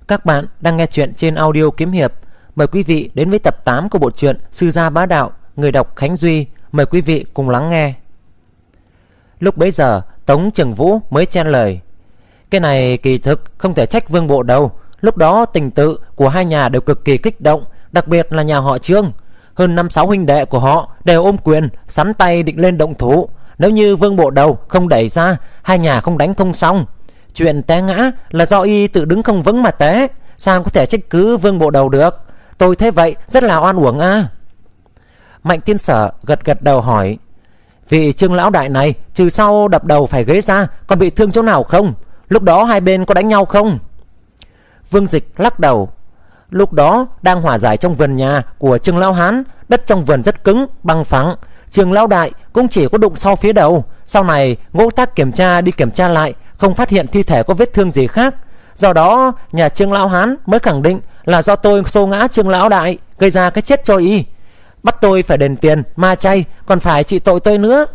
Các bạn đang nghe chuyện trên audio kiếm hiệp. Mời quý vị đến với tập 8 của bộ truyện Sư Gia Bá Đạo. Người đọc Khánh Duy. Mời quý vị cùng lắng nghe. Lúc bấy giờ Tống Trường Vũ mới chen lời: cái này kỳ thực không thể trách Vương Bộ Đầu. Lúc đó tình tự của hai nhà đều cực kỳ kích động, đặc biệt là nhà họ Trương. Hơn 5-6 huynh đệ của họ đều ôm quyền sắn tay định lên động thủ. Nếu như Vương Bộ Đầu không đẩy ra, hai nhà không đánh không xong. Chuyện té ngã là do y tự đứng không vững mà té, sao có thể trách cứ Vương Bộ Đầu được. Tôi thấy vậy rất là oan uổng a. Mạnh Tiên Sở gật đầu hỏi: vị Trương lão đại này trừ sau đập đầu phải ghế ra, còn bị thương chỗ nào không? Lúc đó hai bên có đánh nhau không? Vương Dịch lắc đầu: lúc đó đang hòa giải trong vườn nhà của Trương lão hán. Đất trong vườn rất cứng, bằng phẳng. Trương lão đại cũng chỉ có đụng sau phía đầu. Sau này Ngô Tác kiểm tra lại, không phát hiện thi thể có vết thương gì khác. Do đó nhà Trương lão hán mới khẳng định là do tôi xô ngã Trương lão đại, gây ra cái chết cho y. Bắt tôi phải đền tiền ma chay, còn phải trị tội tôi nữa.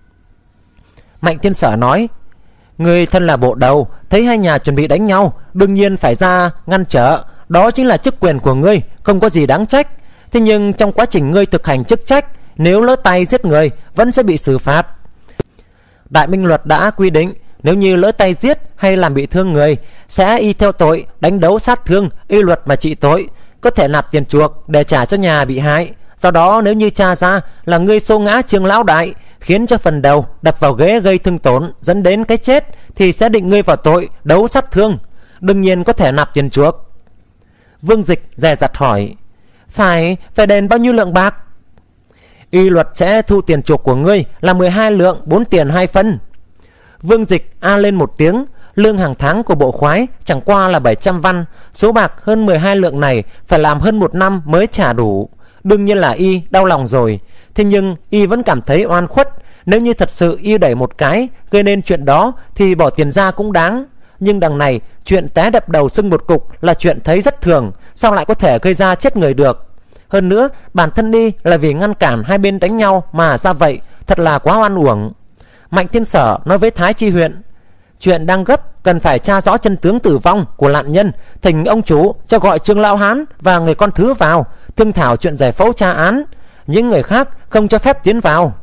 Mạnh Tiên Sở nói: người thân là bộ đầu, thấy hai nhà chuẩn bị đánh nhau, đương nhiên phải ra ngăn trở. Đó chính là chức quyền của ngươi, không có gì đáng trách. Thế nhưng trong quá trình ngươi thực hành chức trách, nếu lỡ tay giết người vẫn sẽ bị xử phạt. Đại Minh Luật đã quy định, nếu như lỡ tay giết hay làm bị thương người, sẽ y theo tội đánh đấu sát thương, y luật mà trị tội, có thể nạp tiền chuộc để trả cho nhà bị hại. Do đó nếu như tra ra là ngươi xô ngã Trương lão đại, khiến cho phần đầu đập vào ghế gây thương tổn dẫn đến cái chết, thì sẽ định ngươi vào tội đấu sát thương, đương nhiên có thể nạp tiền chuộc. Vương Dịch dè dặt hỏi: phải đền bao nhiêu lượng bạc? Y luật sẽ thu tiền chuộc của ngươi là 12 lượng 4 tiền 2 phân. Vương Dịch a lên một tiếng. Lương hàng tháng của bộ khoái chẳng qua là 700 văn. Số bạc hơn 12 lượng này phải làm hơn 1 năm mới trả đủ. Đương nhiên là y đau lòng rồi. Thế nhưng y vẫn cảm thấy oan khuất. Nếu như thật sự y đẩy một cái gây nên chuyện đó thì bỏ tiền ra cũng đáng. Nhưng đằng này chuyện té đập đầu sưng một cục là chuyện thấy rất thường, sao lại có thể gây ra chết người được? Hơn nữa bản thân y là vì ngăn cản hai bên đánh nhau mà ra vậy, thật là quá oan uổng. Mạnh Tiên Sở nói với Thái Chi huyện: chuyện đang gấp, cần phải tra rõ chân tướng tử vong của nạn nhân. Thỉnh ông chủ cho gọi Trương lão hán và người con thứ vào, thương thảo chuyện giải phẫu tra án. Những người khác không cho phép tiến vào.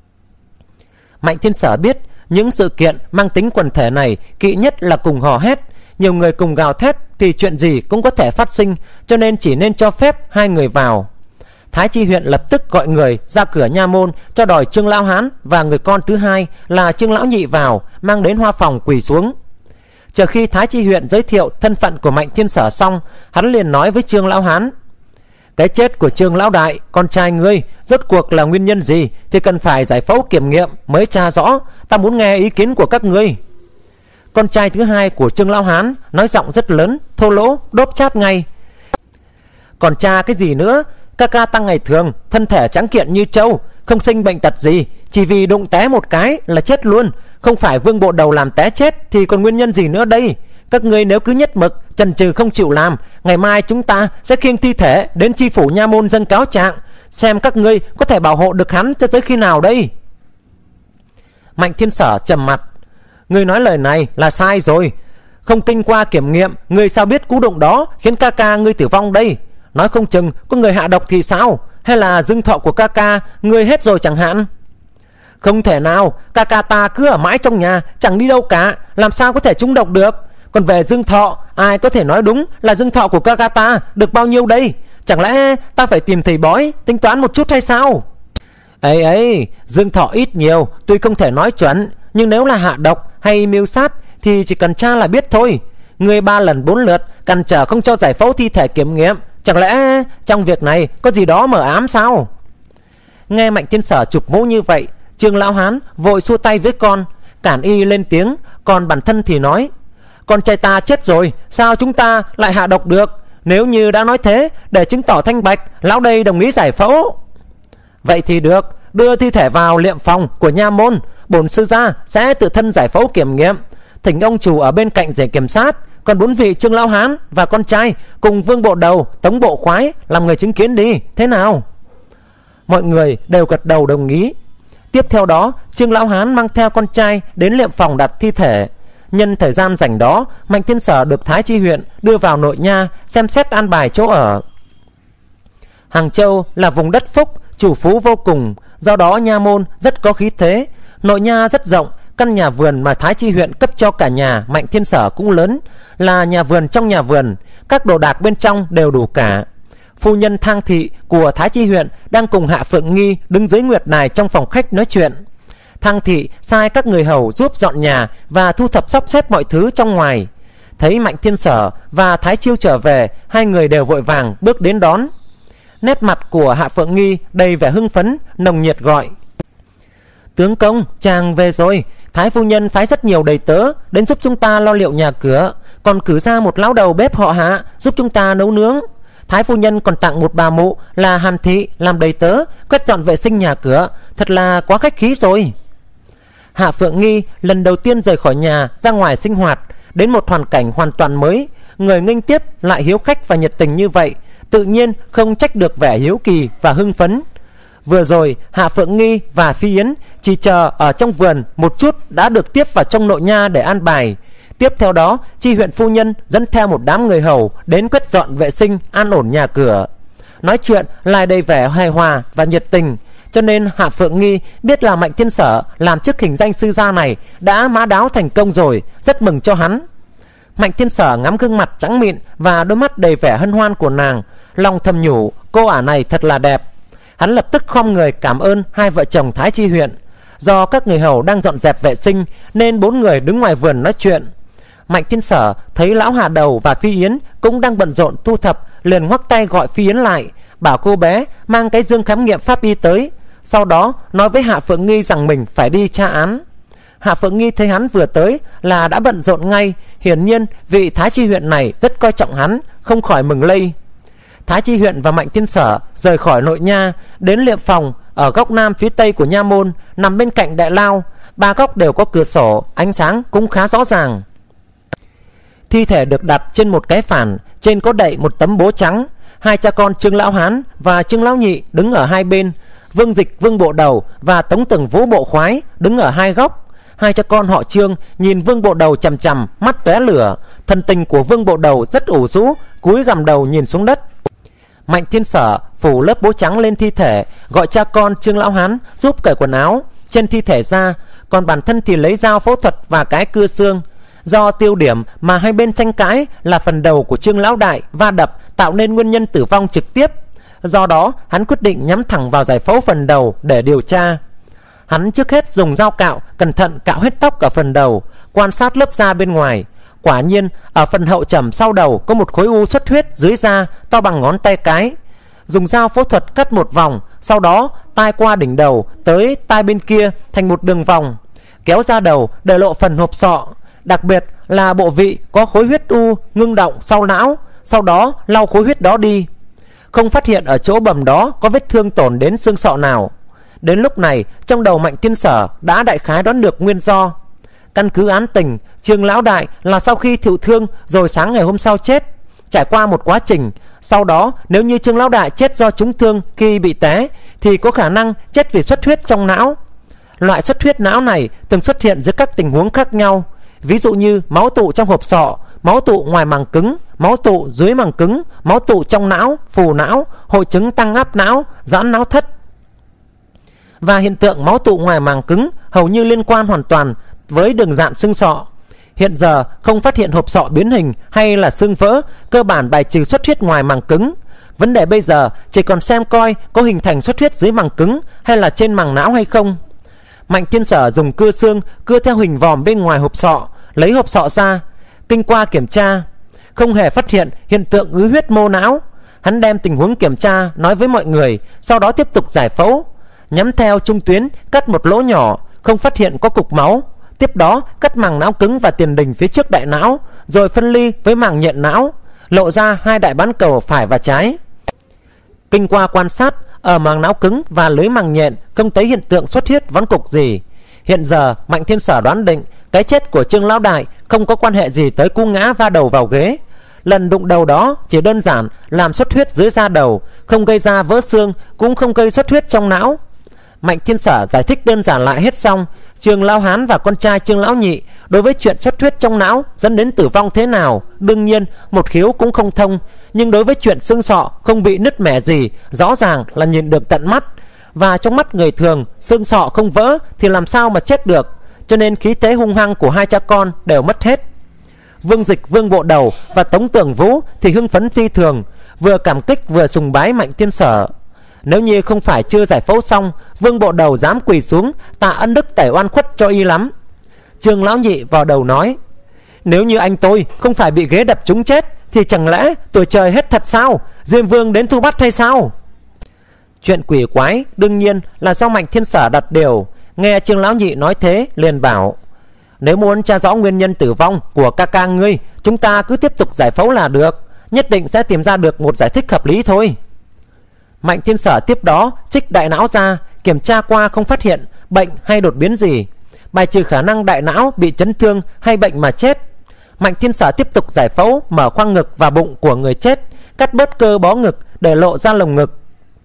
Mạnh Tiên Sở biết những sự kiện mang tính quần thể này kỵ nhất là cùng hò hét. Nhiều người cùng gào thét thì chuyện gì cũng có thể phát sinh, cho nên chỉ nên cho phép 2 người vào. Thái Chi huyện lập tức gọi người ra cửa nha môn cho đòi Trương lão hán và người con thứ hai là Trương lão nhị vào, mang đến hoa phòng quỳ xuống. Chờ khi Thái Chi huyện giới thiệu thân phận của Mạnh Tiên Sở xong, hắn liền nói với Trương lão hán: cái chết của Trương lão đại, con trai ngươi, rốt cuộc là nguyên nhân gì thì cần phải giải phẫu kiểm nghiệm mới tra rõ. Ta muốn nghe ý kiến của các ngươi. Con trai thứ hai của Trương lão hán nói giọng rất lớn, thô lỗ, đốp chát ngay: còn cha cái gì nữa? Ca ca tăng ngày thường thân thể trắng kiện như trâu, không sinh bệnh tật gì, chỉ vì đụng té một cái là chết luôn. Không phải Vương Bộ Đầu làm té chết thì còn nguyên nhân gì nữa đây? Các ngươi nếu cứ nhất mực chần chừ không chịu làm, ngày mai chúng ta sẽ khiêng thi thể đến chi phủ nha môn dâng cáo trạng, xem các ngươi có thể bảo hộ được hắn cho tới khi nào đây. Mạnh Thiên Sở trầm mặt: ngươi nói lời này là sai rồi. Không kinh qua kiểm nghiệm, ngươi sao biết cú đụng đó khiến ca ca ngươi tử vong đây? Nói không chừng có người hạ độc thì sao? Hay là dương thọ của ca ca ngươi hết rồi chẳng hạn? Không thể nào, ca ca ta cứ ở mãi trong nhà, chẳng đi đâu cả, làm sao có thể trúng độc được? Còn về dương thọ, ai có thể nói đúng là dương thọ của ca ca ta được bao nhiêu đây? Chẳng lẽ ta phải tìm thầy bói tính toán một chút hay sao? Ấy, dương thọ ít nhiều tuy không thể nói chuẩn, nhưng nếu là hạ độc hay mưu sát thì chỉ cần tra là biết thôi. Ngươi 3 lần 4 lượt cản trở không cho giải phẫu thi thể kiểm nghiệm, chẳng lẽ trong việc này có gì đó mờ ám sao? Nghe Mạnh Tiên Sở chụp mũ như vậy, Trương lão hán vội xua tay với con, cản y lên tiếng. Còn bản thân thì nói: con trai ta chết rồi, sao chúng ta lại hạ độc được? Nếu như đã nói thế, để chứng tỏ thanh bạch, lão đây đồng ý giải phẫu. Vậy thì được, đưa thi thể vào liệm phòng của nha môn, bổn sư gia sẽ tự thân giải phẫu kiểm nghiệm. Thỉnh ông chủ ở bên cạnh để kiểm sát. Còn 4 vị Trương lão hán và con trai cùng Vương Bộ Đầu, Tống Bộ khoái làm người chứng kiến đi, thế nào? Mọi người đều gật đầu đồng ý. Tiếp theo đó Trương lão hán mang theo con trai đến liệm phòng đặt thi thể. Nhân thời gian rảnh đó, Mạnh Thiên Sở được Thái Chi huyện đưa vào nội nha xem xét an bài chỗ ở. Hàng Châu là vùng đất phúc, chủ phú vô cùng, do đó nha môn rất có khí thế. Nội nha rất rộng, căn nhà vườn mà Thái Chi huyện cấp cho cả nhà Mạnh Thiên Sở cũng lớn, là nhà vườn trong nhà vườn, các đồ đạc bên trong đều đủ cả. Phu nhân Thang Thị của Thái Chi huyện đang cùng Hạ Phượng Nghi đứng dưới nguyệt đài trong phòng khách nói chuyện. Thang Thị sai các người hầu giúp dọn nhà và thu thập sắp xếp mọi thứ trong ngoài. Thấy Mạnh Thiên Sở và Thái Chiêu trở về, hai người đều vội vàng bước đến đón. Nét mặt của Hạ Phượng Nghi đầy vẻ hưng phấn, nồng nhiệt gọi: tướng công, chàng về rồi. Thái phu nhân phái rất nhiều đầy tớ đến giúp chúng ta lo liệu nhà cửa, còn cử ra một lão đầu bếp họ Hạ giúp chúng ta nấu nướng. Thái phu nhân còn tặng một bà mụ là Hàn Thị làm đầy tớ quét dọn vệ sinh nhà cửa, thật là quá khách khí rồi. Hạ Phượng Nghi lần đầu tiên rời khỏi nhà ra ngoài sinh hoạt, đến một hoàn cảnh hoàn toàn mới, người nghênh tiếp lại hiếu khách và nhiệt tình như vậy, tự nhiên không trách được vẻ hiếu kỳ và hưng phấn. Vừa rồi Hạ Phượng Nghi và Phi Yến chỉ chờ ở trong vườn một chút đã được tiếp vào trong nội nha để an bài. Tiếp theo đó, Chi huyện phu nhân dẫn theo một đám người hầu đến quét dọn vệ sinh, an ổn nhà cửa. Nói chuyện lại đầy vẻ hài hòa và nhiệt tình, cho nên Hạ Phượng Nghi biết là Mạnh Thiên Sở làm chức hình danh sư gia này đã mã đáo thành công rồi, rất mừng cho hắn. Mạnh Thiên Sở ngắm gương mặt trắng mịn và đôi mắt đầy vẻ hân hoan của nàng, lòng thầm nhủ cô ả này thật là đẹp. Hắn lập tức khom người cảm ơn hai vợ chồng Thái Chi huyện. Do các người hầu đang dọn dẹp vệ sinh nên bốn người đứng ngoài vườn nói chuyện. Mạnh Thiên Sở thấy lão Hà Đầu và Phi Yến cũng đang bận rộn thu thập, liền ngoắc tay gọi Phi Yến lại, bảo cô bé mang cái dương khám nghiệm pháp y tới. Sau đó nói với Hạ Phượng Nghi rằng mình phải đi tra án. Hạ Phượng Nghi thấy hắn vừa tới là đã bận rộn ngay, hiển nhiên vị Thái Chi huyện này rất coi trọng hắn, không khỏi mừng lây. Thái Chi huyện và Mạnh Thiên Sở rời khỏi nội nha, đến liệm phòng ở góc nam phía tây của nha môn, nằm bên cạnh đại lao. Ba góc đều có cửa sổ, ánh sáng cũng khá rõ ràng. Thi thể được đặt trên một cái phản, trên có đậy một tấm bố trắng. Hai cha con Trương Lão Hán và Trương Lão Nhị đứng ở hai bên. Vương Dịch, Vương Bộ Đầu và Tống Từng Vũ Bộ Khoái đứng ở hai góc. Hai cha con họ Trương nhìn Vương Bộ Đầu chằm chằm, mắt tóe lửa. Thần tình của Vương Bộ Đầu rất ủ rũ, cúi gằm đầu nhìn xuống đất. Mạnh Thiên Sở phủ lớp bố trắng lên thi thể, gọi cha con Trương Lão Hán giúp cởi quần áo trên thi thể ra, còn bản thân thì lấy dao phẫu thuật và cái cưa xương. Do tiêu điểm mà hai bên tranh cãi là phần đầu của Trương Lão Đại va đập tạo nên nguyên nhân tử vong trực tiếp, do đó hắn quyết định nhắm thẳng vào giải phẫu phần đầu để điều tra. Hắn trước hết dùng dao cạo cẩn thận cạo hết tóc ở phần đầu, quan sát lớp da bên ngoài. Quả nhiên ở phần hậu trầm sau đầu có một khối u xuất huyết dưới da to bằng ngón tay cái. Dùng dao phẫu thuật cắt một vòng, sau đó tai qua đỉnh đầu tới tai bên kia thành một đường vòng, kéo ra đầu để lộ phần hộp sọ, đặc biệt là bộ vị có khối huyết u ngưng động sau não, sau đó lau khối huyết đó đi. Không phát hiện ở chỗ bầm đó có vết thương tổn đến xương sọ nào. Đến lúc này trong đầu Mạnh Thiên Sở đã đại khái đoán được nguyên do. Căn cứ án tình, Trương Lão Đại là sau khi thụ thương rồi sáng ngày hôm sau chết. Trải qua một quá trình, sau đó nếu như Trương Lão Đại chết do trúng thương khi bị té thì có khả năng chết vì xuất huyết trong não. Loại xuất huyết não này thường xuất hiện dưới các tình huống khác nhau, ví dụ như máu tụ trong hộp sọ, máu tụ ngoài màng cứng, máu tụ dưới màng cứng, máu tụ trong não, phù não, hội chứng tăng áp não, giãn não thất. Và hiện tượng máu tụ ngoài màng cứng hầu như liên quan hoàn toàn với đường dạn xương sọ. Hiện giờ không phát hiện hộp sọ biến hình hay là xương vỡ, cơ bản bài trừ xuất huyết ngoài màng cứng. Vấn đề bây giờ chỉ còn xem coi có hình thành xuất huyết dưới màng cứng hay là trên màng não hay không. Mạnh Thiên Sở dùng cưa xương cưa theo hình vòm bên ngoài hộp sọ, lấy hộp sọ ra. Kinh qua kiểm tra, không hề phát hiện hiện tượng ứ huyết mô não. Hắn đem tình huống kiểm tra nói với mọi người, sau đó tiếp tục giải phẫu. Nhắm theo trung tuyến cắt một lỗ nhỏ, không phát hiện có cục máu. Tiếp đó cắt màng não cứng và tiền đình phía trước đại não, rồi phân ly với màng nhện não, lộ ra hai đại bán cầu phải và trái. Kinh qua quan sát, ở màng não cứng và lưới màng nhện không thấy hiện tượng xuất huyết vón cục gì. Hiện giờ Mạnh Thiên Sở đoán định cái chết của Trương Lão Đại không có quan hệ gì tới cú ngã va đầu vào ghế. Lần đụng đầu đó chỉ đơn giản làm xuất huyết dưới da đầu, không gây ra vỡ xương, cũng không gây xuất huyết trong não. Mạnh Thiên Sở giải thích đơn giản lại hết xong, Trương Lão Hán và con trai Trương Lão Nhị đối với chuyện xuất huyết trong não dẫn đến tử vong thế nào đương nhiên một khiếu cũng không thông, nhưng đối với chuyện xương sọ không bị nứt mẻ gì rõ ràng là nhìn được tận mắt, và trong mắt người thường xương sọ không vỡ thì làm sao mà chết được, cho nên khí thế hung hăng của hai cha con đều mất hết. Vương Dịch, Vương Bộ Đầu và Tống Tưởng Vũ thì hưng phấn phi thường, vừa cảm kích vừa sùng bái Mạnh Thiên Sở. Nếu như không phải chưa giải phẫu xong, Vương Bộ Đầu dám quỳ xuống tạ ân đức tẩy oan khuất cho y lắm. Trương Lão Nhị vào đầu nói: nếu như anh tôi không phải bị ghế đập trúng chết thì chẳng lẽ tuổi trời hết thật sao? Diêm Vương đến thu bắt hay sao? Chuyện quỷ quái đương nhiên là do Mạnh Thiên Sở đặt điều. Nghe Trương Lão Nhị nói thế liền bảo: nếu muốn tra rõ nguyên nhân tử vong của ca ca ngươi, chúng ta cứ tiếp tục giải phẫu là được, nhất định sẽ tìm ra được một giải thích hợp lý thôi. Mạnh Thiên Sở tiếp đó trích đại não ra, kiểm tra qua không phát hiện bệnh hay đột biến gì, bài trừ khả năng đại não bị chấn thương hay bệnh mà chết. Mạnh Thiên Sở tiếp tục giải phẫu mở khoang ngực và bụng của người chết, cắt bớt cơ bó ngực để lộ ra lồng ngực.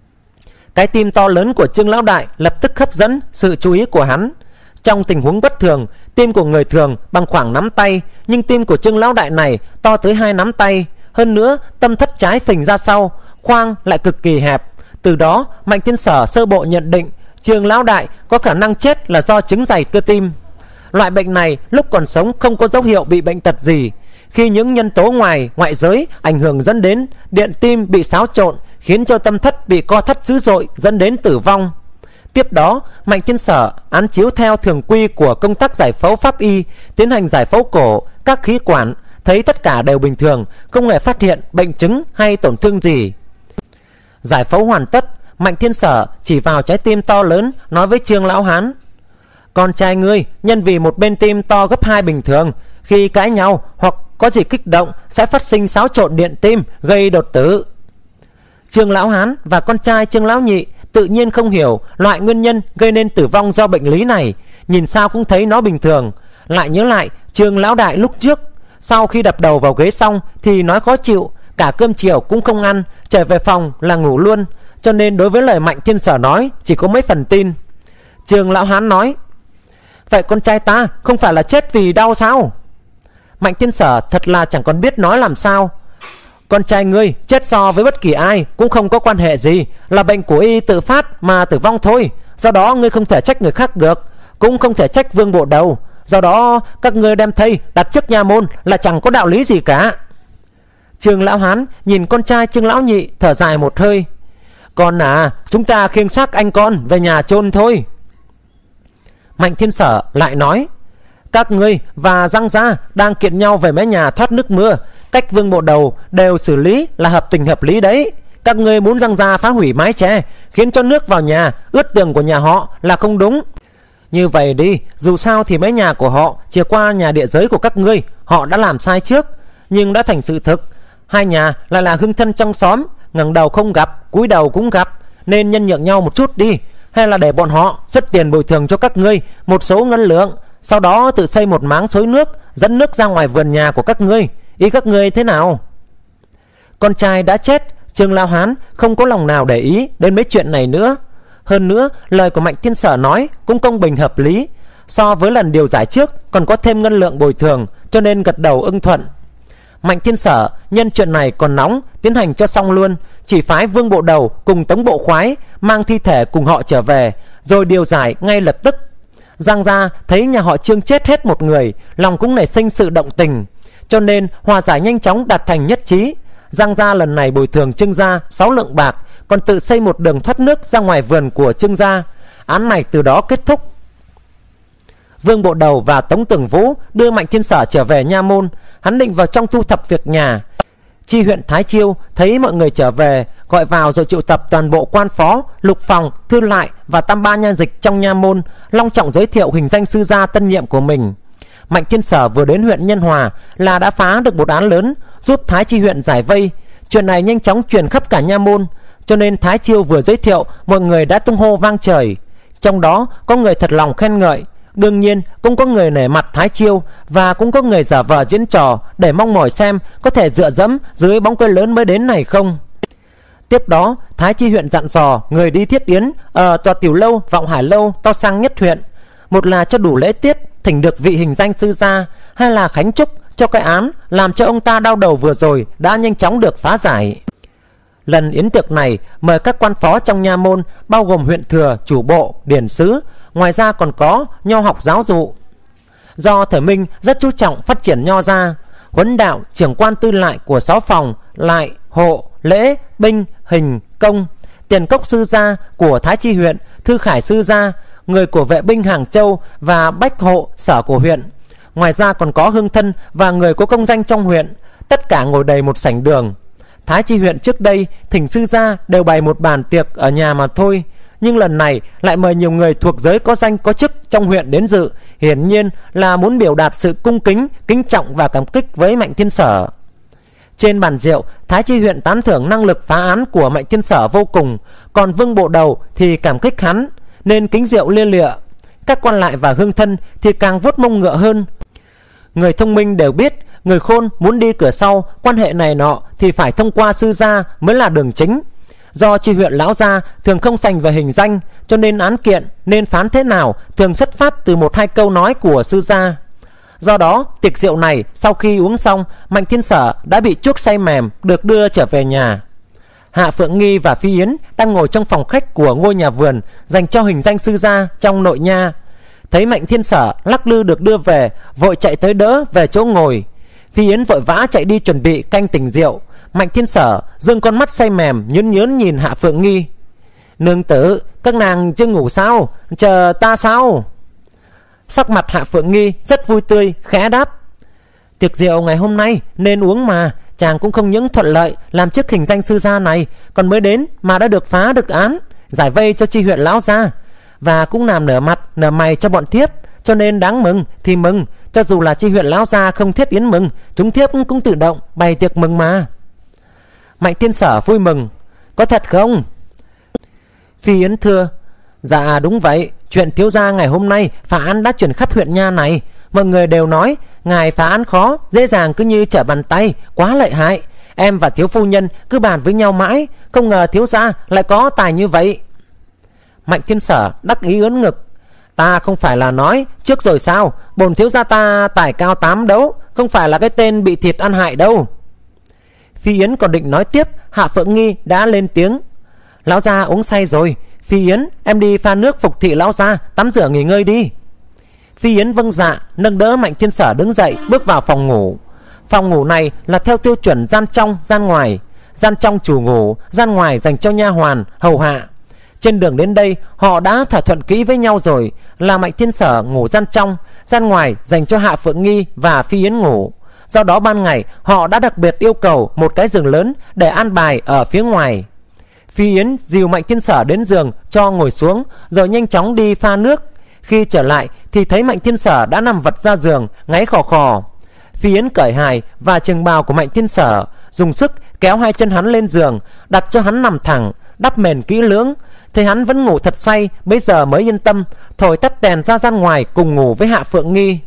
Cái tim to lớn của Trương Lão Đại lập tức hấp dẫn sự chú ý của hắn. Trong tình huống bất thường, tim của người thường bằng khoảng nắm tay, nhưng tim của Trương Lão Đại này to tới 2 nắm tay. Hơn nữa tâm thất trái phình ra sau, khoang lại cực kỳ hẹp. Từ đó Mạnh Thiên Sở sơ bộ nhận định Trương Lão Đại có khả năng chết là do chứng dày cơ tim. Loại bệnh này lúc còn sống không có dấu hiệu bị bệnh tật gì. Khi những nhân tố ngoại giới ảnh hưởng dẫn đến điện tim bị xáo trộn, khiến cho tâm thất bị co thắt dữ dội dẫn đến tử vong. Tiếp đó Mạnh Thiên Sở án chiếu theo thường quy của công tác giải phẫu pháp y, tiến hành giải phẫu cổ, các khí quản, thấy tất cả đều bình thường, không hề phát hiện bệnh chứng hay tổn thương gì. Giải phẫu hoàn tất, Mạnh Thiên Sở chỉ vào trái tim to lớn nói với Trương Lão Hán: con trai ngươi nhân vì một bên tim to gấp 2 bình thường, khi cãi nhau hoặc có gì kích động sẽ phát sinh xáo trộn điện tim gây đột tử. Trương Lão Hán và con trai Trương Lão Nhị tự nhiên không hiểu loại nguyên nhân gây nên tử vong do bệnh lý này, nhìn sao cũng thấy nó bình thường. Lại nhớ lại Trương Lão Đại lúc trước, sau khi đập đầu vào ghế xong thì nói khó chịu, cả cơm chiều cũng không ăn, trở về phòng là ngủ luôn, cho nên đối với lời Mạnh Thiên Sở nói chỉ có mấy phần tin. Trương Lão Hán nói: vậy con trai ta không phải là chết vì đau sao? Mạnh Thiên Sở thật là chẳng còn biết nói làm sao. Con trai ngươi chết so với bất kỳ ai cũng không có quan hệ gì, là bệnh của y tự phát mà tử vong thôi. Do đó ngươi không thể trách người khác được, cũng không thể trách Vương Bộ Đầu. Do đó các ngươi đem thây đặt trước nha môn là chẳng có đạo lý gì cả. Trương Lão Hán nhìn con trai Trương Lão Nhị thở dài một hơi: con à, chúng ta khiêng xác anh con về nhà chôn thôi. Mạnh Thiên Sở lại nói: các ngươi và Giang Gia đang kiện nhau về mé nhà thoát nước mưa, cách Vương Bộ Đầu đều xử lý là hợp tình hợp lý đấy. Các ngươi muốn Giang Gia phá hủy mái che, khiến cho nước vào nhà, ướt tường của nhà họ là không đúng. Như vậy đi, dù sao thì mé nhà của họ chia qua nhà địa giới của các ngươi, họ đã làm sai trước, nhưng đã thành sự thực. Hai nhà lại là hương thân trong xóm, ngẩng đầu không gặp, cúi đầu cũng gặp, nên nhân nhượng nhau một chút đi. Hay là để bọn họ xuất tiền bồi thường cho các ngươi một số ngân lượng, sau đó tự xây một máng xối nước dẫn nước ra ngoài vườn nhà của các ngươi. Ý các ngươi thế nào? Con trai đã chết, Trương Lão Hán không có lòng nào để ý đến mấy chuyện này nữa. Hơn nữa lời của Mạnh Thiên Sở nói cũng công bình hợp lý, so với lần điều giải trước còn có thêm ngân lượng bồi thường, cho nên gật đầu ưng thuận. Mạnh Thiên Sở nhân chuyện này còn nóng, tiến hành cho xong luôn, chỉ phái Vương Bộ Đầu cùng Tống Bộ Khoái mang thi thể cùng họ trở về, rồi điều giải ngay lập tức. Giang Gia thấy nhà họ Trương chết hết một người, lòng cũng nảy sinh sự động tình, cho nên hòa giải nhanh chóng đạt thành nhất trí. Giang Gia lần này bồi thường Trương Gia 6 lượng bạc, còn tự xây một đường thoát nước ra ngoài vườn của Trương Gia. Án này từ đó kết thúc. Vương Bộ Đầu và Tống Tưởng Vũ đưa Mạnh Thiên Sở trở về nha môn. Hắn định vào trong thu thập việc nhà. Chi huyện Thái Chiêu thấy mọi người trở về, gọi vào rồi triệu tập toàn bộ quan phó, lục phòng, thư lại và tam ba nha dịch trong nha môn, long trọng giới thiệu hình danh sư gia tân nhiệm của mình. Mạnh Thiên Sở vừa đến huyện Nhân Hòa là đã phá được một án lớn, giúp Thái Chi huyện giải vây. Chuyện này nhanh chóng truyền khắp cả nha môn, cho nên Thái Chiêu vừa giới thiệu, mọi người đã tung hô vang trời. Trong đó có người thật lòng khen ngợi, đương nhiên cũng có người nể mặt Thái Chiêu, và cũng có người giả vờ diễn trò để mong mỏi xem có thể dựa dẫm dưới bóng cây lớn mới đến này không. Tiếp đó Thái Chi huyện dặn dò người đi thiết yến ở tòa tiểu lâu Vọng Hải Lâu to sang nhất huyện. một là cho đủ lễ tiết thỉnh được vị hình danh sư gia, hai là khánh chúc cho cái án làm cho ông ta đau đầu vừa rồi đã nhanh chóng được phá giải. Lần yến tiệc này mời các quan phó trong nha môn, bao gồm huyện thừa, chủ bộ, điển sứ, ngoài ra còn có nho học giáo dụ. Do Thời Minh rất chú trọng phát triển nho gia, huấn đạo trưởng quan tư lại của 6 phòng lại, hộ, lễ, binh, hình, công, tiền cốc sư gia của Thái Chi huyện, thư khải sư gia, người của vệ binh Hàng Châu và bách hộ sở của huyện. Ngoài ra còn có hương thân và người có công danh trong huyện, tất cả ngồi đầy một sảnh đường. Thái Chi huyện trước đây thỉnh sư gia đều bày một bàn tiệc ở nhà mà thôi, nhưng lần này lại mời nhiều người thuộc giới có danh có chức trong huyện đến dự, hiển nhiên là muốn biểu đạt sự cung kính, kính trọng và cảm kích với Mạnh Thiên Sở. Trên bàn rượu, Thái Chi huyện tán thưởng năng lực phá án của Mạnh Thiên Sở vô cùng, còn Vương Bộ Đầu thì cảm kích hắn nên kính rượu lia lịa. Các quan lại và hương thân thì càng vuốt mông ngựa hơn. Người thông minh đều biết, người khôn muốn đi cửa sau, quan hệ này nọ thì phải thông qua sư gia mới là đường chính. Do Chi huyện lão gia thường không sành về hình danh, cho nên án kiện nên phán thế nào thường xuất phát từ 1-2 câu nói của sư gia. Do đó tiệc rượu này sau khi uống xong, Mạnh Thiên Sở đã bị chuốc say mềm, được đưa trở về nhà. Hạ Phượng Nghi và Phi Yến đang ngồi trong phòng khách của ngôi nhà vườn dành cho hình danh sư gia trong nội nha. Thấy Mạnh Thiên Sở lắc lư được đưa về, vội chạy tới đỡ về chỗ ngồi. Phi Yến vội vã chạy đi chuẩn bị canh tỉnh rượu. Mạnh Thiên Sở dương con mắt say mềm nhớn nhớn nhìn Hạ Phượng Nghi. Nương tử, các nàng chưa ngủ sao? Chờ ta sao? Sắc mặt Hạ Phượng Nghi rất vui tươi, khẽ đáp: tiệc rượu ngày hôm nay nên uống mà, chàng cũng không những thuận lợi làm chức hình danh sư gia này, còn mới đến mà đã được phá được án, giải vây cho Chi huyện lão gia, và cũng làm nở mặt nở mày cho bọn thiếp, cho nên đáng mừng thì mừng. Cho dù là Chi huyện lão gia không thiết yến mừng, chúng thiếp cũng tự động bày tiệc mừng mà. Mạnh Thiên Sở vui mừng: có thật không? Phi Yến thưa: dạ đúng vậy, chuyện thiếu gia ngày hôm nay phá án đã truyền khắp huyện nha này. Mọi người đều nói ngài phá án khó, dễ dàng cứ như trở bàn tay, quá lợi hại. Em và thiếu phu nhân cứ bàn với nhau mãi, không ngờ thiếu gia lại có tài như vậy. Mạnh Thiên Sở đắc ý ưỡn ngực: ta không phải là nói trước rồi sao, bổn thiếu gia ta tài cao 8 đấu, không phải là cái tên bị thịt ăn hại đâu. Phi Yến còn định nói tiếp, Hạ Phượng Nghi đã lên tiếng: lão gia uống say rồi, Phi Yến em đi pha nước phục thị lão gia, tắm rửa nghỉ ngơi đi. Phi Yến vâng dạ, nâng đỡ Mạnh Thiên Sở đứng dậy bước vào phòng ngủ. Phòng ngủ này là theo tiêu chuẩn gian trong gian ngoài, gian trong chủ ngủ, gian ngoài dành cho nha hoàn hầu hạ. Trên đường đến đây họ đã thỏa thuận kỹ với nhau rồi, là Mạnh Thiên Sở ngủ gian trong, gian ngoài dành cho Hạ Phượng Nghi và Phi Yến ngủ. Do đó ban ngày họ đã đặc biệt yêu cầu một cái giường lớn để an bài ở phía ngoài. Phi Yến dìu Mạnh Thiên Sở đến giường cho ngồi xuống, rồi nhanh chóng đi pha nước. Khi trở lại thì thấy Mạnh Thiên Sở đã nằm vật ra giường, ngáy khò khò. Phi Yến cởi hài và trường bào của Mạnh Thiên Sở, dùng sức kéo 2 chân hắn lên giường, đặt cho hắn nằm thẳng, đắp mền kỹ lưỡng. Thấy hắn vẫn ngủ thật say, bây giờ mới yên tâm, thổi tắt đèn ra gian ngoài cùng ngủ với Hạ Phượng Nghi.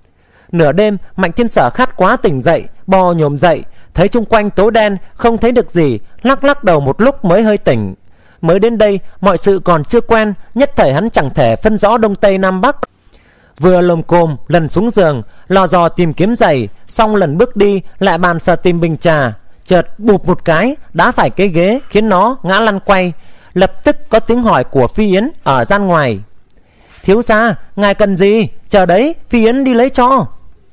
Nửa đêm Mạnh Thiên Sở khát quá tỉnh dậy, bò nhổm dậy, thấy chung quanh tối đen không thấy được gì, lắc lắc đầu một lúc mới hơi tỉnh. Mới đến đây mọi sự còn chưa quen, nhất thời hắn chẳng thể phân rõ đông tây nam bắc. Vừa lồm cồm lần xuống giường, lò dò tìm kiếm giày, xong lần bước đi lại bàn sờ tìm bình trà, chợt bụp một cái đá phải cái ghế khiến nó ngã lăn quay. Lập tức có tiếng hỏi của Phi Yến ở gian ngoài: thiếu gia, ngài cần gì? Chờ đấy, Phi Yến đi lấy cho.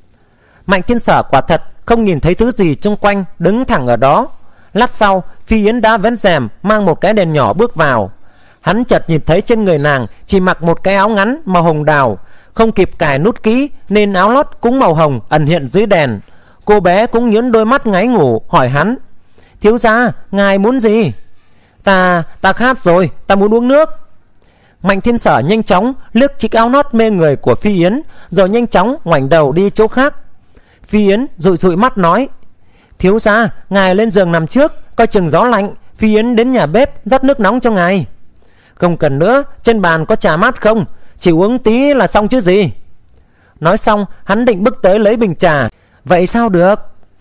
Mạnh Thiên Sở quả thật không nhìn thấy thứ gì chung quanh, đứng thẳng ở đó. Lát sau Phi Yến đã vén rèm, mang một cái đèn nhỏ bước vào. Hắn chợt nhìn thấy trên người nàng chỉ mặc một cái áo ngắn màu hồng đào, không kịp cài nút kỹ nên áo lót cũng màu hồng ẩn hiện dưới đèn. Cô bé cũng nhướng đôi mắt ngáy ngủ hỏi hắn: thiếu gia, ngài muốn gì? Ta khát rồi, ta muốn uống nước. Mạnh Thiên Sở nhanh chóng liếc chiếc áo lót mê người của Phi Yến, rồi nhanh chóng ngoảnh đầu đi chỗ khác. Phi Yến dụi dụi mắt nói: thiếu gia, ngài lên giường nằm trước, coi chừng gió lạnh, Phi Yến đến nhà bếp rót nước nóng cho ngài. Không cần nữa, trên bàn có trà mát không, chỉ uống tí là xong chứ gì. Nói xong hắn định bước tới lấy bình trà. Vậy sao được?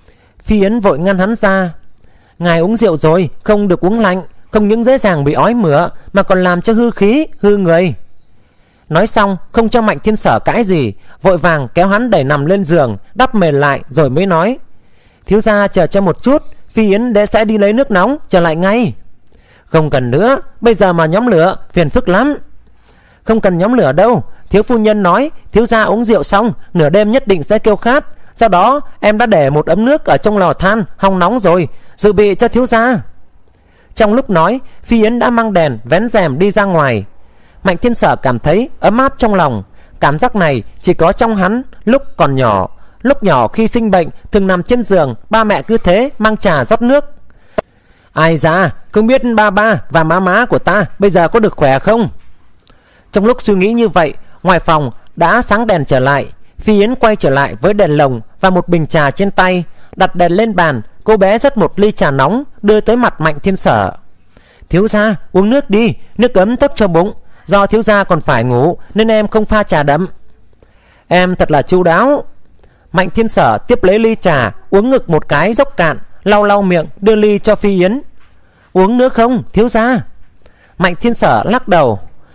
Phi Yến vội ngăn hắn ra: ngài uống rượu rồi, không được uống lạnh, không những dễ dàng bị ói mửa mà còn làm cho hư khí, hư người. Nói xong không cho Mạnh Thiên Sở cãi gì, vội vàng kéo hắn đẩy nằm lên giường, đắp mền lại rồi mới nói: thiếu gia chờ cho một chút, Phi Yến đệ sẽ đi lấy nước nóng trở lại ngay. Không cần nữa, bây giờ mà nhóm lửa phiền phức lắm. Không cần nhóm lửa đâu, thiếu phu nhân nói thiếu gia uống rượu xong nửa đêm nhất định sẽ kêu khát. Sau đó em đã để một ấm nước ở trong lò than hong nóng rồi, dự bị cho thiếu gia. Trong lúc nói, Phi Yến đã mang đèn vén rèm đi ra ngoài. Mạnh Thiên Sở cảm thấy ấm áp trong lòng. Cảm giác này chỉ có trong hắn lúc còn nhỏ. Lúc nhỏ khi sinh bệnh thường nằm trên giường, ba mẹ cứ thế mang trà rót nước. Ai da, không biết ba và má của ta bây giờ có được khỏe không? Trong lúc suy nghĩ như vậy, ngoài phòng đã sáng đèn trở lại. Phi Yến quay trở lại với đèn lồng và một bình trà trên tay. Đặt đèn lên bàn, cô bé rót một ly trà nóng đưa tới mặt Mạnh Thiên Sở. Thiếu gia uống nước đi, nước ấm tốt cho bụng. Do thiếu gia còn phải ngủ nên em không pha trà đậm. Em thật là chu đáo. Mạnh Thiên Sở tiếp lấy ly trà, uống ngực một cái dốc cạn, lau lau miệng đưa ly cho Phi Yến. Uống nữa không thiếu gia? Mạnh Thiên Sở lắc đầu.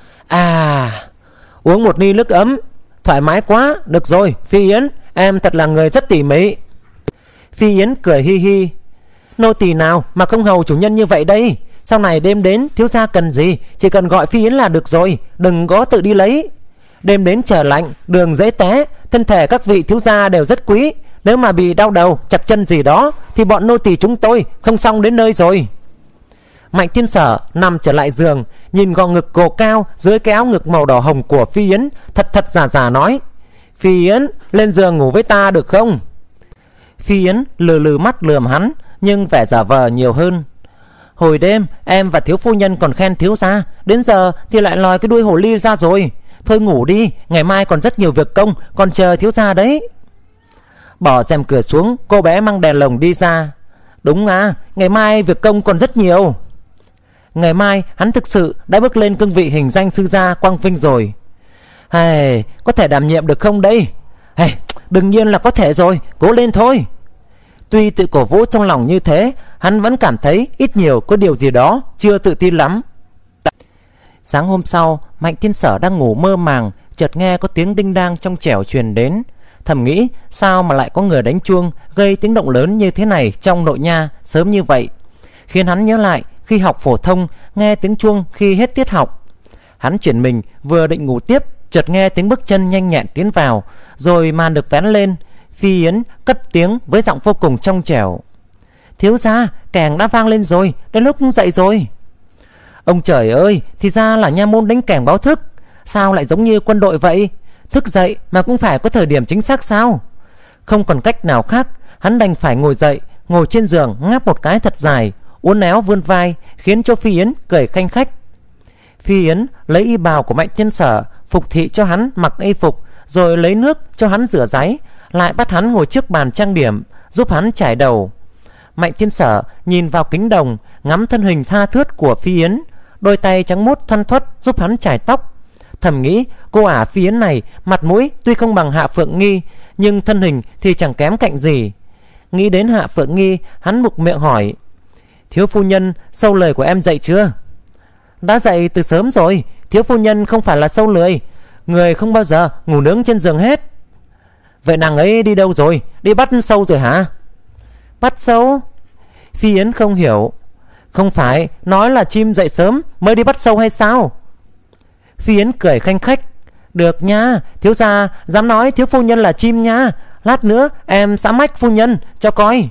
Uống một ly nước ấm. Thoải mái quá. Được rồi Phi Yến, em thật là người rất tỉ mỉ. Phi Yến cười hi hi. Nô tỳ nào mà không hầu chủ nhân như vậy đây. Sau này đêm đến thiếu gia cần gì chỉ cần gọi Phi Yến là được rồi, đừng có tự đi lấy. Đêm đến trời lạnh, đường dễ té, thân thể các vị thiếu gia đều rất quý. Nếu mà bị đau đầu, chặt chân gì đó thì bọn nô tỳ chúng tôi không xong đến nơi rồi. Mạnh Thiên Sở nằm trở lại giường, nhìn gò ngực gồ cao dưới cái áo ngực màu đỏ hồng của Phi Yến, thật giả nói: Phi Yến, lên giường ngủ với ta được không? Phi Yến lừ mắt lườm hắn, nhưng vẻ giả vờ nhiều hơn. Hồi đêm em và thiếu phu nhân còn khen thiếu gia, đến giờ thì lại lòi cái đuôi hồ ly ra rồi. Thôi ngủ đi, ngày mai còn rất nhiều việc công, còn chờ thiếu gia đấy. Bỏ rèm cửa xuống, cô bé mang đèn lồng đi ra. Đúng ngày mai việc công còn rất nhiều. Ngày mai hắn thực sự đã bước lên cương vị hình danh sư gia quang vinh rồi. Có thể đảm nhiệm được không đây? Đương nhiên là có thể rồi, cố lên thôi. Tuy tự cổ vũ trong lòng như thế, hắn vẫn cảm thấy ít nhiều có điều gì đó chưa tự tin lắm. Sáng hôm sau, Mạnh Thiên Sở đang ngủ mơ màng, chợt nghe có tiếng đinh đang trong trẻo truyền đến. Thầm nghĩ sao mà lại có người đánh chuông gây tiếng động lớn như thế này trong nội nha sớm như vậy, khiến hắn nhớ lại khi học phổ thông nghe tiếng chuông khi hết tiết học. Hắn chuyển mình vừa định ngủ tiếp, chợt nghe tiếng bước chân nhanh nhẹn tiến vào, rồi màn được vén lên. Phi Yến cất tiếng với giọng vô cùng trong trẻo: Thiếu gia, kèn đã vang lên rồi, đến lúc dậy rồi. Ông trời ơi, thì ra là nha môn đánh kèn báo thức. Sao lại giống như quân đội vậy? Thức dậy mà cũng phải có thời điểm chính xác sao? Không còn cách nào khác, hắn đành phải ngồi dậy, ngồi trên giường ngáp một cái thật dài, uốn éo vươn vai, khiến cho Phi Yến cười khanh khách. Phi Yến lấy y bào của Mạnh Thiên Sở, phục thị cho hắn mặc y phục, rồi lấy nước cho hắn rửa ráy, lại bắt hắn ngồi trước bàn trang điểm, giúp hắn chải đầu. Mạnh Thiên Sở nhìn vào kính đồng, ngắm thân hình tha thướt của Phi Yến, đôi tay trắng muốt thoăn thoắt giúp hắn chải tóc. Thầm nghĩ cô ả Phi Yến này mặt mũi tuy không bằng Hạ Phượng Nghi, nhưng thân hình thì chẳng kém cạnh gì. Nghĩ đến Hạ Phượng Nghi, hắn mục miệng hỏi: Thiếu phu nhân, sâu lời của em dậy chưa? Đã dậy từ sớm rồi. Thiếu phu nhân không phải là sâu lười, người không bao giờ ngủ nướng trên giường hết. Vậy nàng ấy đi đâu rồi? Đi bắt sâu rồi hả? Bắt sâu? Phi Yến không hiểu. Không phải nói là chim dậy sớm mới đi bắt sâu hay sao? Phi Yến cười khanh khách: Được nha, thiếu gia dám nói thiếu phu nhân là chim nha. Lát nữa em sẽ mách phu nhân cho coi.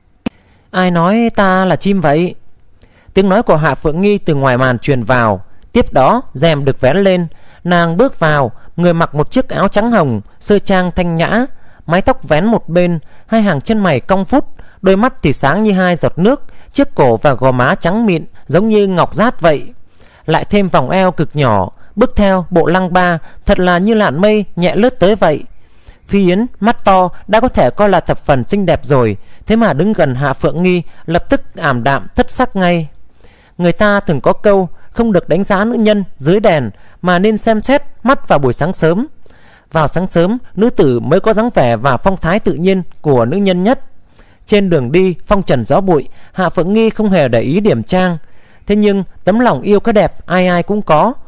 Ai nói ta là chim vậy? Tiếng nói của Hạ Phượng Nghi từ ngoài màn truyền vào. Tiếp đó rèm được vén lên, nàng bước vào, người mặc một chiếc áo trắng hồng, sơ trang thanh nhã, mái tóc vén một bên, hai hàng chân mày cong phút, đôi mắt thì sáng như hai giọt nước, chiếc cổ và gò má trắng mịn giống như ngọc dát vậy, lại thêm vòng eo cực nhỏ, bước theo bộ lăng ba thật là như làn mây nhẹ lướt tới vậy. Phi Yến mắt to đã có thể coi là thập phần xinh đẹp rồi, thế mà đứng gần Hạ Phượng Nghi lập tức ảm đạm thất sắc ngay. Người ta thường có câu không được đánh giá nữ nhân dưới đèn, mà nên xem xét mắt vào buổi sáng sớm. Vào sáng sớm, nữ tử mới có dáng vẻ và phong thái tự nhiên của nữ nhân nhất. Trên đường đi phong trần gió bụi, Hạ Phượng Nghi không hề để ý điểm trang. Thế nhưng tấm lòng yêu cái đẹp ai ai cũng có,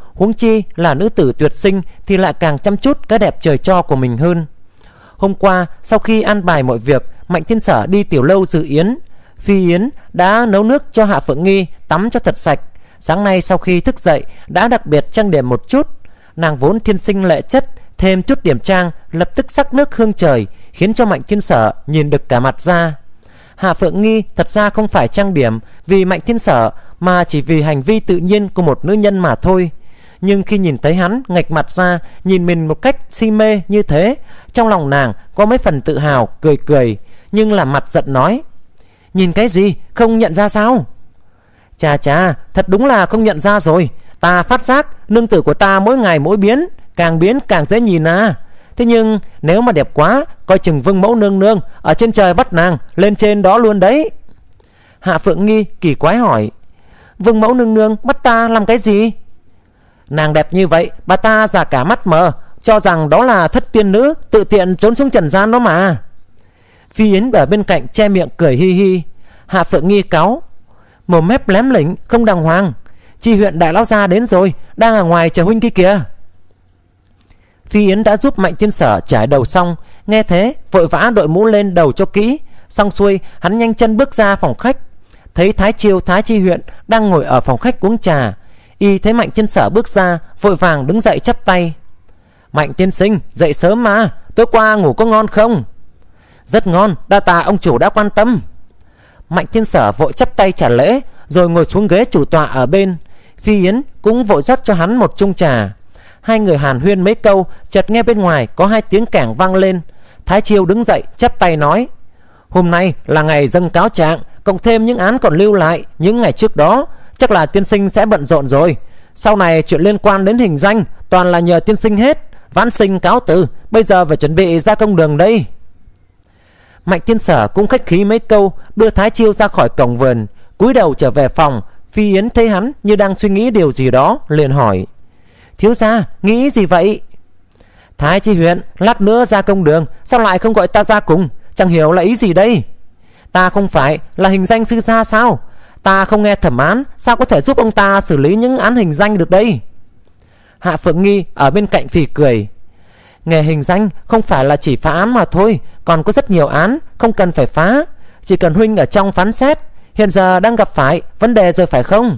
huống chi là nữ tử tuyệt sinh thì lại càng chăm chút cái đẹp trời cho của mình hơn. Hôm qua sau khi an bài mọi việc, Mạnh Thiên Sở đi tiểu lâu dự yến. Phi Yến đã nấu nước cho Hạ Phượng Nghi tắm cho thật sạch. Sáng nay sau khi thức dậy đã đặc biệt trang điểm một chút. Nàng vốn thiên sinh lệ chất, thêm chút điểm trang lập tức sắc nước hương trời, khiến cho Mạnh Thiên Sở nhìn được cả mặt ra. Hạ Phượng Nghi thật ra không phải trang điểm vì Mạnh Thiên Sở, mà chỉ vì hành vi tự nhiên của một nữ nhân mà thôi. Nhưng khi nhìn thấy hắn ngạch mặt ra, nhìn mình một cách si mê như thế, trong lòng nàng có mấy phần tự hào, cười cười, nhưng làm mặt giận nói: nhìn cái gì, không nhận ra sao? Chà chà, thật đúng là không nhận ra rồi. Ta phát giác nương tử của ta mỗi ngày mỗi biến càng dễ nhìn à. Thế nhưng nếu mà đẹp quá, coi chừng Vương mẫu nương nương ở trên trời bắt nàng lên trên đó luôn đấy. Hạ Phượng Nghi kỳ quái hỏi: Vương mẫu nương nương bắt ta làm cái gì? Nàng đẹp như vậy, bà ta già cả mắt mờ, cho rằng đó là thất tiên nữ tự tiện trốn xuống trần gian đó mà. Phi Yến ở bên cạnh che miệng cười hi hi. Hạ Phượng Nghi cáu: mồm mép lém lỉnh không đàng hoàng. Chi huyện đại lão gia đến rồi, đang ở ngoài chờ huynh kia kìa. Phi Yến đã giúp Mạnh Thiên Sở trải đầu xong, nghe thế vội vã đội mũ lên đầu cho kỹ. Xong xuôi hắn nhanh chân bước ra phòng khách. Thấy Thái Chiêu Thái Chi huyện đang ngồi ở phòng khách uống trà. Y thấy Mạnh Thiên Sở bước ra, vội vàng đứng dậy chắp tay: Mạnh tiên sinh dậy sớm mà, tối qua ngủ có ngon không? Rất ngon, đa tạ ông chủ đã quan tâm. Mạnh Thiên Sở vội chắp tay trả lễ, rồi ngồi xuống ghế chủ tọa ở bên. Phi Yến cũng vội rót cho hắn một chung trà. Hai người hàn huyên mấy câu, chợt nghe bên ngoài có hai tiếng cảng vang lên. Thái Chiêu đứng dậy chắp tay nói: hôm nay là ngày dâng cáo trạng, cộng thêm những án còn lưu lại những ngày trước đó, chắc là tiên sinh sẽ bận rộn rồi. Sau này chuyện liên quan đến hình danh toàn là nhờ tiên sinh hết. Vãn sinh cáo từ, bây giờ phải chuẩn bị ra công đường đây. Mạnh Thiên Sở cũng khách khí mấy câu, đưa Thái Chiêu ra khỏi cổng vườn, cúi đầu trở về phòng. Phi Yến thấy hắn như đang suy nghĩ điều gì đó, liền hỏi: thiếu gia nghĩ gì vậy? Thái Chi huyện lát nữa ra công đường, sao lại không gọi ta ra cùng? Chẳng hiểu là ý gì đây? Ta không phải là hình danh sư gia sao? Ta không nghe thẩm án, sao có thể giúp ông ta xử lý những án hình danh được đây? Hạ Phượng Nghi ở bên cạnh phì cười: nghề hình danh không phải là chỉ phá án mà thôi, còn có rất nhiều án không cần phải phá. Chỉ cần huynh ở trong phán xét, hiện giờ đang gặp phải vấn đề rồi phải không?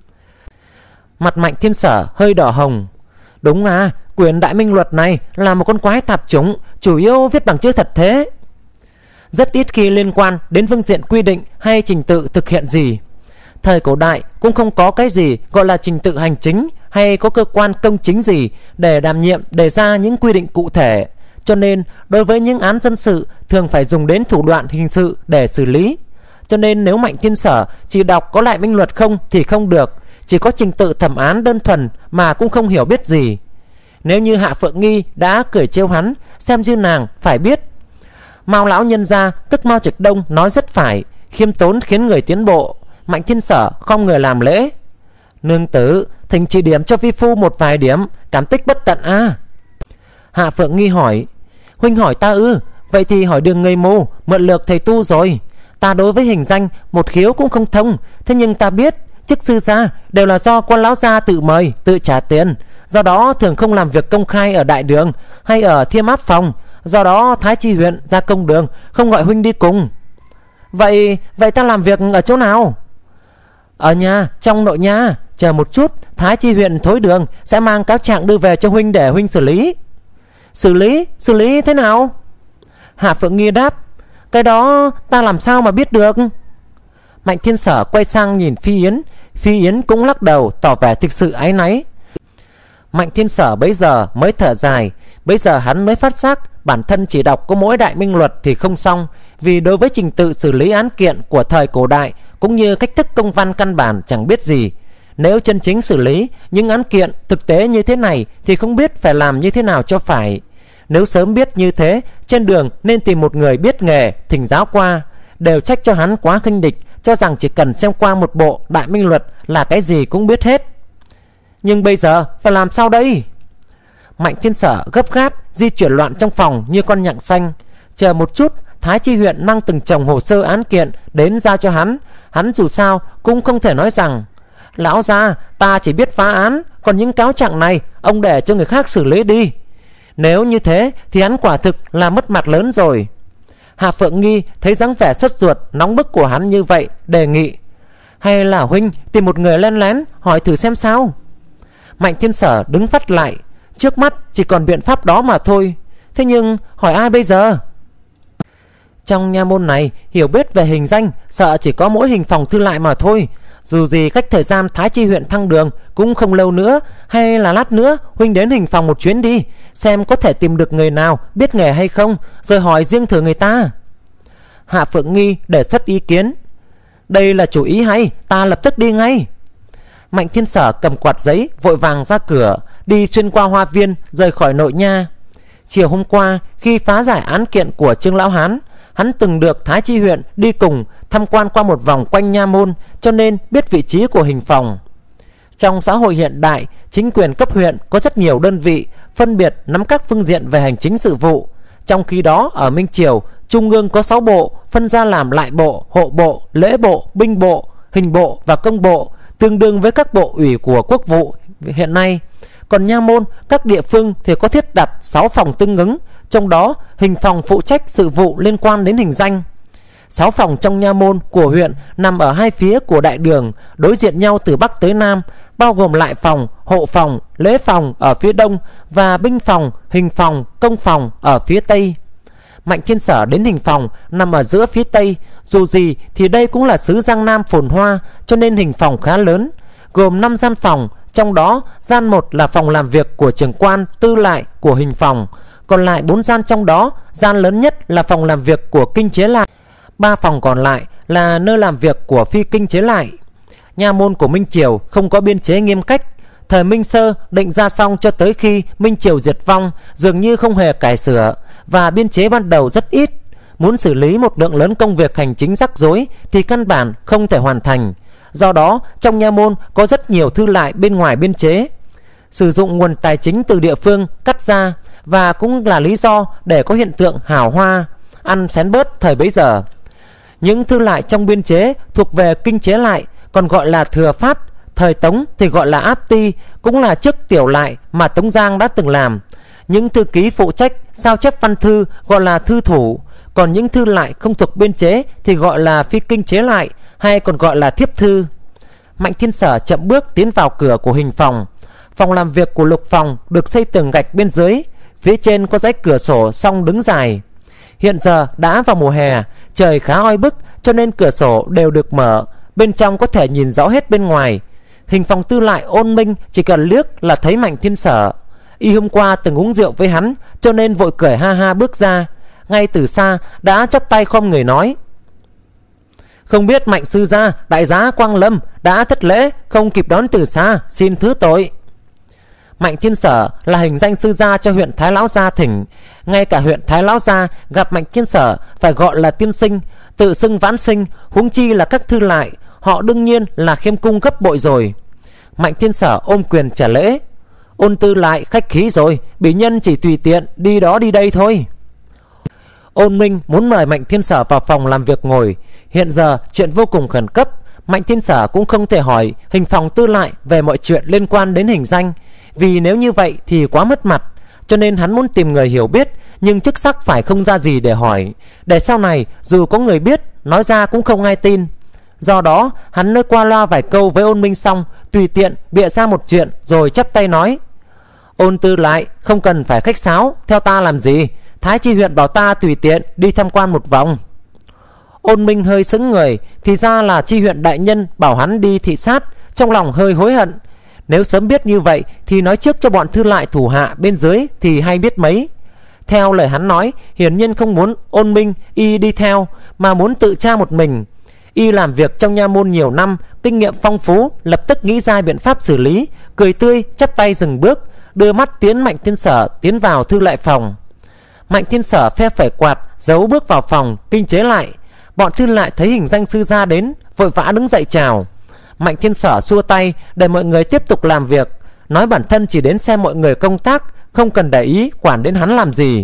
Mặt Mạnh Thiên Sở hơi đỏ hồng: đúng à, quyển Đại Minh Luật này là một con quái tạp chủng, chủ yếu viết bằng chữ thật thế, rất ít khi liên quan đến phương diện quy định hay trình tự thực hiện gì. Thời cổ đại cũng không có cái gì gọi là trình tự hành chính, hay có cơ quan công chính gì để đảm nhiệm đề ra những quy định cụ thể. Cho nên đối với những án dân sự thường phải dùng đến thủ đoạn hình sự để xử lý. Cho nên nếu Mạnh Thiên Sở chỉ đọc có Đại Minh Luật không thì không được, chỉ có trình tự thẩm án đơn thuần mà cũng không hiểu biết gì. Nếu như Hạ Phượng Nghi đã cười trêu hắn, xem như nàng phải biết. Mao lão nhân gia tức Mao Trạch Đông nói rất phải, khiêm tốn khiến người tiến bộ. Mạnh Thiên Sở không người làm lễ: nương tử thỉnh chỉ điểm cho vi phu một vài điểm, cảm tích bất tận a. Hạ Phượng Nghi hỏi: huynh hỏi ta ư? Vậy thì hỏi đường người mù, mượn lược thầy tu rồi. Ta đối với hình danh một khiếu cũng không thông, thế nhưng ta biết chức sư gia đều là do quan lão gia tự mời, tự trả tiền, do đó thường không làm việc công khai ở đại đường hay ở thiêm áp phòng. Do đó Thái Chi huyện ra công đường không gọi huynh đi cùng. Vậy ta làm việc ở chỗ nào? Ở nhà, trong nội nhà. Chờ một chút, Thái Chi huyện thối đường sẽ mang cáo trạng đưa về cho huynh để huynh xử lý. Xử lý thế nào? Hạ Phượng Nghi đáp: cái đó ta làm sao mà biết được? Mạnh Thiên Sở quay sang nhìn Phi Yến. Phi Yến cũng lắc đầu tỏ vẻ thực sự áy náy. Mạnh Thiên Sở bấy giờ mới thở dài. Bây giờ hắn mới phát giác bản thân chỉ đọc có mỗi Đại Minh Luật thì không xong. Vì đối với trình tự xử lý án kiện của thời cổ đại cũng như cách thức công văn căn bản chẳng biết gì. Nếu chân chính xử lý những án kiện thực tế như thế này thì không biết phải làm như thế nào cho phải. Nếu sớm biết như thế, trên đường nên tìm một người biết nghề thỉnh giáo qua. Đều trách cho hắn quá khinh địch, cho rằng chỉ cần xem qua một bộ Đại Minh Luật là cái gì cũng biết hết. Nhưng bây giờ phải làm sao đây? Mạnh Thiên Sở gấp gáp di chuyển loạn trong phòng như con nhặng xanh. Chờ một chút, Thái Chi huyện mang từng chồng hồ sơ án kiện đến giao cho hắn. Hắn dù sao cũng không thể nói rằng: Lão gia, ta chỉ biết phá án, còn những cáo trạng này ông để cho người khác xử lý đi. Nếu như thế thì hắn quả thực là mất mặt lớn rồi. Hạ Phượng Nghi thấy dáng vẻ sốt ruột nóng bức của hắn như vậy, đề nghị: Hay là huynh tìm một người lén lén hỏi thử xem sao? Mạnh Thiên Sở đứng phắt lại. Trước mắt chỉ còn biện pháp đó mà thôi. Thế nhưng hỏi ai bây giờ? Trong nha môn này hiểu biết về hình danh sợ chỉ có mỗi Hình Phòng Thư lại mà thôi. Dù gì cách thời gian Thái Chi huyện thăng đường cũng không lâu nữa. Hay là lát nữa huynh đến Hình Phòng một chuyến đi, xem có thể tìm được người nào biết nghề hay không, rồi hỏi riêng thử người ta. Hạ Phượng Nghi đề xuất ý kiến: Đây là chủ ý hay, ta lập tức đi ngay. Mạnh Thiên Sở cầm quạt giấy vội vàng ra cửa, đi xuyên qua hoa viên, rời khỏi nội nha. Chiều hôm qua khi phá giải án kiện của Trương Lão Hán, hắn từng được Thái Chi huyện đi cùng tham quan qua một vòng quanh nha môn, cho nên biết vị trí của Hình Phòng. Trong xã hội hiện đại, chính quyền cấp huyện có rất nhiều đơn vị phân biệt nắm các phương diện về hành chính sự vụ. Trong khi đó ở Minh Triều, Trung ương có 6 bộ phân ra làm lại bộ, hộ bộ, lễ bộ, binh bộ, hình bộ và công bộ, tương đương với các bộ ủy của quốc vụ hiện nay. Còn nha môn các địa phương thì có thiết đặt 6 phòng tương ứng, trong đó Hình Phòng phụ trách sự vụ liên quan đến hình danh. 6 phòng trong nha môn của huyện nằm ở hai phía của đại đường, đối diện nhau từ bắc tới nam, bao gồm lại phòng, hộ phòng, lễ phòng ở phía đông và binh phòng, hình phòng, công phòng ở phía tây. Mạnh Thiên Sở đến Hình Phòng nằm ở giữa phía tây. Dù gì thì đây cũng là xứ Giang Nam phồn hoa, cho nên Hình Phòng khá lớn, gồm 5 gian phòng. Trong đó gian 1 là phòng làm việc của trưởng quan tư lại của Hình Phòng, còn lại 4 gian, trong đó gian lớn nhất là phòng làm việc của kinh chế lại. 3 phòng còn lại là nơi làm việc của phi kinh chế lại. Nha môn của Minh Triều không có biên chế nghiêm cách. Thời Minh Sơ định ra xong cho tới khi Minh Triều diệt vong dường như không hề cải sửa, và biên chế ban đầu rất ít. Muốn xử lý một lượng lớn công việc hành chính rắc rối thì căn bản không thể hoàn thành. Do đó trong nha môn có rất nhiều thư lại bên ngoài biên chế, sử dụng nguồn tài chính từ địa phương cắt ra, và cũng là lý do để có hiện tượng hào hoa, ăn xén bớt thời bấy giờ. Những thư lại trong biên chế thuộc về kinh chế lại, còn gọi là thừa phát. Thời Tống thì gọi là áp ti, cũng là chức tiểu lại mà Tống Giang đã từng làm. Những thư ký phụ trách sao chép văn thư gọi là thư thủ, còn những thư lại không thuộc biên chế thì gọi là phi kinh chế lại, hay còn gọi là thiếp thư. Mạnh Thiên Sở chậm bước tiến vào cửa của Hình Phòng. Phòng làm việc của Lục Phòng được xây tường gạch bên dưới, phía trên có dãy cửa sổ song đứng dài. Hiện giờ đã vào mùa hè, trời khá oi bức, cho nên cửa sổ đều được mở, bên trong có thể nhìn rõ hết bên ngoài. Hình Phòng tư lại Ôn Minh chỉ cần liếc là thấy Mạnh Thiên Sở. Y hôm qua từng uống rượu với hắn, cho nên vội cười ha ha bước ra. Ngay từ xa đã chắp tay khom người nói: Không biết Mạnh sư gia, đại giá Quang Lâm, đã thất lễ không kịp đón từ xa, xin thứ tội. Mạnh Thiên Sở là hình danh sư gia cho huyện Thái Lão Gia thỉnh. Ngay cả huyện Thái Lão Gia gặp Mạnh Thiên Sở phải gọi là tiên sinh, tự xưng vãn sinh, huống chi là các thư lại, họ đương nhiên là khiêm cung gấp bội rồi. Mạnh Thiên Sở ôm quyền trả lễ: Ôn tư lại khách khí rồi, bỉ nhân chỉ tùy tiện đi đó đi đây thôi. Ôn Minh muốn mời Mạnh Thiên Sở vào phòng làm việc ngồi. Hiện giờ chuyện vô cùng khẩn cấp, Mạnh Thiên Sở cũng không thể hỏi Hình Phòng tư lại về mọi chuyện liên quan đến hình danh, vì nếu như vậy thì quá mất mặt. Cho nên hắn muốn tìm người hiểu biết, nhưng chức sắc phải không ra gì để hỏi, để sau này dù có người biết, nói ra cũng không ai tin. Do đó hắn nói qua loa vài câu với Ôn Minh xong, tùy tiện bịa ra một chuyện rồi chắp tay nói: Ôn tư lại, không cần phải khách sáo, theo ta làm gì? Thái Chi huyện bảo ta tùy tiện đi tham quan một vòng. Ôn Minh hơi sững người, thì ra là Chi huyện đại nhân bảo hắn đi thị sát, trong lòng hơi hối hận. Nếu sớm biết như vậy thì nói trước cho bọn thư lại thủ hạ bên dưới thì hay biết mấy. Theo lời hắn nói, hiển nhiên không muốn Ôn Minh y đi theo, mà muốn tự tra một mình. Y làm việc trong nha môn nhiều năm, kinh nghiệm phong phú, lập tức nghĩ ra biện pháp xử lý, cười tươi chắp tay dừng bước, đưa mắt tiến Mạnh Thiên Sở tiến vào thư lại phòng. Mạnh Thiên Sở phe phẩy quạt giấu bước vào phòng kinh chế lại. Bọn thư lại thấy hình danh sư gia đến, vội vã đứng dậy chào. Mạnh Thiên Sở xua tay để mọi người tiếp tục làm việc, nói bản thân chỉ đến xem mọi người công tác, không cần để ý quản đến hắn làm gì.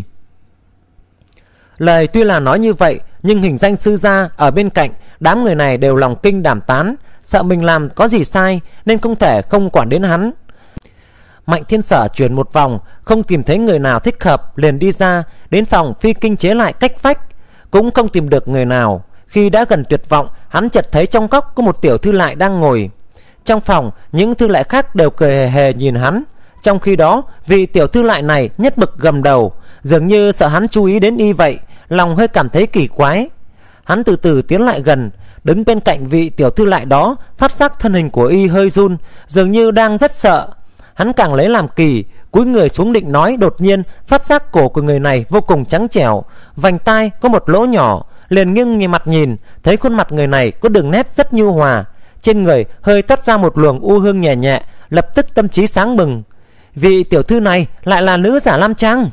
Lời tuy là nói như vậy, nhưng hình danh sư gia ở bên cạnh, đám người này đều lòng kinh đảm tán, sợ mình làm có gì sai nên không thể không quản đến hắn. Mạnh Thiên Sở chuyển một vòng, không tìm thấy người nào thích hợp, liền đi ra đến phòng phi kinh chế lại cách vách, cũng không tìm được người nào. Khi đã gần tuyệt vọng, hắn chợt thấy trong góc có một tiểu thư lại đang ngồi. Trong phòng, những thư lại khác đều cười hề hề nhìn hắn. Trong khi đó, vị tiểu thư lại này nhất mực gầm đầu, dường như sợ hắn chú ý đến y vậy, lòng hơi cảm thấy kỳ quái. Hắn từ từ tiến lại gần, đứng bên cạnh vị tiểu thư lại đó, phát giác thân hình của y hơi run, dường như đang rất sợ. Hắn càng lấy làm kỳ, cúi người xuống định nói, đột nhiên phát giác cổ của người này vô cùng trắng trẻo, vành tai có một lỗ nhỏ, liền nghiêng mặt nhìn, thấy khuôn mặt người này có đường nét rất nhu hòa, trên người hơi toát ra một luồng u hương nhẹ nhẹ, lập tức tâm trí sáng bừng. Vị tiểu thư này lại là nữ giả nam trang.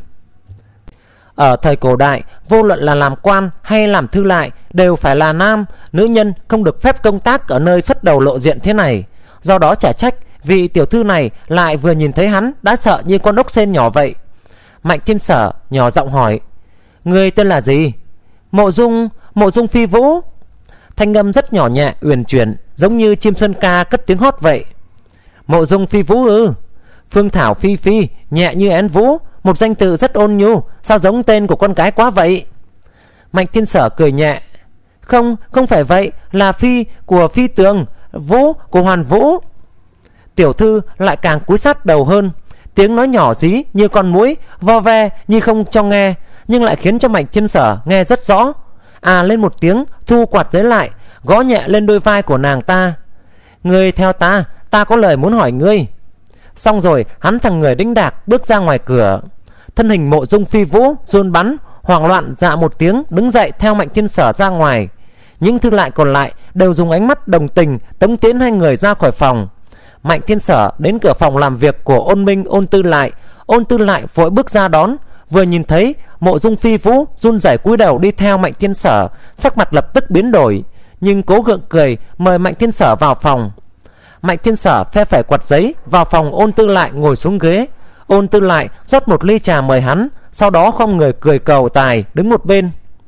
Ở thời cổ đại, vô luận là làm quan hay làm thư lại đều phải là nam, nữ nhân không được phép công tác ở nơi xuất đầu lộ diện thế này. Do đó chả trách vị tiểu thư này lại vừa nhìn thấy hắn đã sợ như con ốc sên nhỏ vậy. Mạnh Thiên Sở nhỏ giọng hỏi: người tên là gì? Mộ Dung Phi Vũ. Thanh âm rất nhỏ nhẹ uyển chuyển, giống như chim sơn ca cất tiếng hót vậy. Mộ Dung Phi Vũ ư? Phương thảo phi phi, nhẹ như én vũ, một danh tự rất ôn nhu, sao giống tên của con gái quá vậy? Mạnh Thiên Sở cười nhẹ: Không phải vậy, là phi của phi tường, vũ của hoàn vũ. Tiểu thư lại càng cúi sát đầu hơn, tiếng nói nhỏ dí như con muỗi, vo ve như không cho nghe, nhưng lại khiến cho Mạnh Thiên Sở nghe rất rõ. À lên một tiếng, thu quạt giấy lại, gõ nhẹ lên đôi vai của nàng ta. Ngươi theo ta, ta có lời muốn hỏi ngươi. Xong rồi hắn thằng người đĩnh đạc bước ra ngoài cửa. Thân hình Mộ Dung Phi Vũ run bắn, hoảng loạn dạ một tiếng đứng dậy theo Mạnh Thiên Sở ra ngoài. Những thư lại còn lại đều dùng ánh mắt đồng tình tống tiến hai người ra khỏi phòng. Mạnh Thiên Sở đến cửa phòng làm việc của Ôn Minh, Ôn Tư Lại. Ôn Tư Lại vội bước ra đón, vừa nhìn thấy Mộ Dung Phi Vũ run rẩy cúi đầu đi theo Mạnh Thiên Sở, sắc mặt lập tức biến đổi, nhưng cố gượng cười mời Mạnh Thiên Sở vào phòng. Mạnh Thiên Sở phe phẩy quạt giấy vào phòng Ôn Tư Lại ngồi xuống ghế. Ôn Tư Lại rót một ly trà mời hắn, sau đó không người cười cầu tài đứng một bên.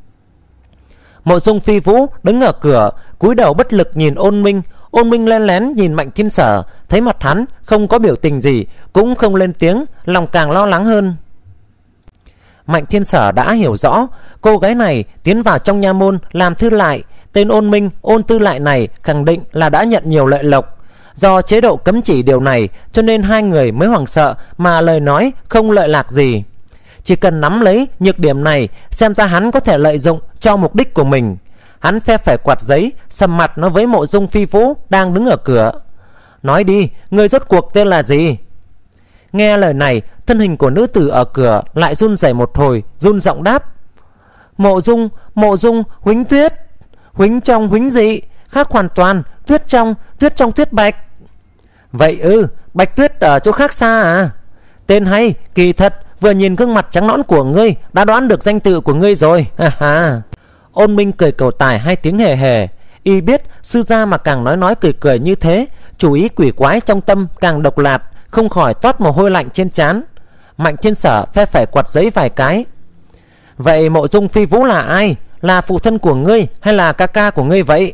Mộ Dung Phi Vũ đứng ở cửa, cúi đầu bất lực nhìn Ôn Minh. Ôn Minh lén lén nhìn Mạnh Thiên Sở, thấy mặt hắn không có biểu tình gì, cũng không lên tiếng, lòng càng lo lắng hơn. Mạnh Thiên Sở đã hiểu rõ cô gái này tiến vào trong nha môn làm thư lại, tên Ôn Minh, Ôn Tư Lại này khẳng định là đã nhận nhiều lợi lộc. Do chế độ cấm chỉ điều này cho nên hai người mới hoảng sợ mà lời nói không lợi lạc gì. Chỉ cần nắm lấy nhược điểm này, xem ra hắn có thể lợi dụng cho mục đích của mình. Hắn phe phẩy quạt giấy, sầm mặt nói với Mộ Dung Phi Vũ đang đứng ở cửa: nói đi, người rốt cuộc tên là gì? Nghe lời này, thân hình của nữ tử ở cửa lại run rẩy một hồi, run giọng đáp: Mộ Dung Huỳnh Tuyết. Huỳnh trong huỳnh dị, khác hoàn toàn, tuyết trong tuyết bạch. Vậy ư? Bạch Tuyết ở chỗ khác xa à? Tên hay, kỳ thật, vừa nhìn gương mặt trắng nõn của ngươi đã đoán được danh tự của ngươi rồi. Ha ha. Ôn Minh cười cầu tài hai tiếng hề hề. Y biết sư gia mà càng nói cười như thế, chủ ý quỷ quái trong tâm càng độc lạt, không khỏi toát mồ hôi lạnh trên trán. Mạnh Thiên Sở phe phẩy quạt giấy vài cái. Vậy Mộ Dung Phi Vũ là ai? Là phụ thân của ngươi hay là ca ca của ngươi vậy?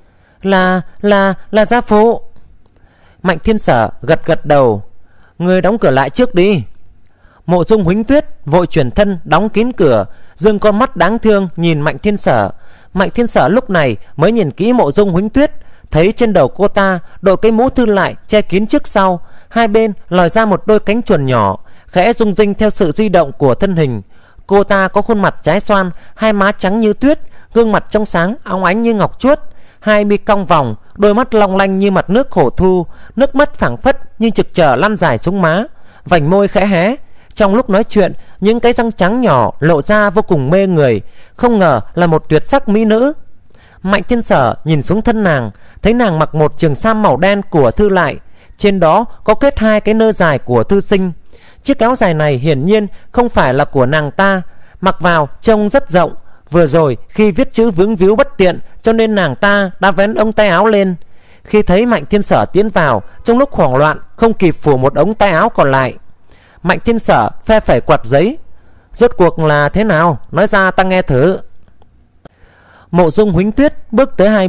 Là gia phụ. Mạnh Thiên Sở gật đầu. Ngươi đóng cửa lại trước đi. Mộ Dung Huỳnh Tuyết vội chuyển thân đóng kín cửa, dương con mắt đáng thương nhìn Mạnh Thiên Sở. Mạnh Thiên Sở lúc này mới nhìn kỹ Mộ Dung Huỳnh Tuyết, thấy trên đầu cô ta đội cái mũ thư lại che kín trước sau, hai bên lòi ra một đôi cánh chuồn nhỏ, khẽ rung rinh theo sự di động của thân hình. Cô ta có khuôn mặt trái xoan, hai má trắng như tuyết, gương mặt trong sáng óng ánh như ngọc chuốt, hai mi cong vòng, đôi mắt long lanh như mặt nước khổ thu, nước mắt phảng phất như trực trở lăn dài xuống má, vành môi khẽ hé. Trong lúc nói chuyện, những cái răng trắng nhỏ lộ ra vô cùng mê người, không ngờ là một tuyệt sắc mỹ nữ. Mạnh Thiên Sở nhìn xuống thân nàng, thấy nàng mặc một trường sam màu đen của thư lại, trên đó có kết hai cái nơ dài của thư sinh. Chiếc áo dài này hiển nhiên không phải là của nàng ta, mặc vào trông rất rộng. Vừa rồi khi viết chữ vướng víu bất tiện cho nên nàng ta đã vén ống tay áo lên. Khi thấy Mạnh Thiên Sở tiến vào, trong lúc hoảng loạn không kịp phủ một ống tay áo còn lại. Mạnh Thiên Sở phe phẩy quạt giấy. Rốt cuộc là thế nào? Nói ra ta nghe thử. Mộ Dung Huỳnh Tuyết bước tới hai bước,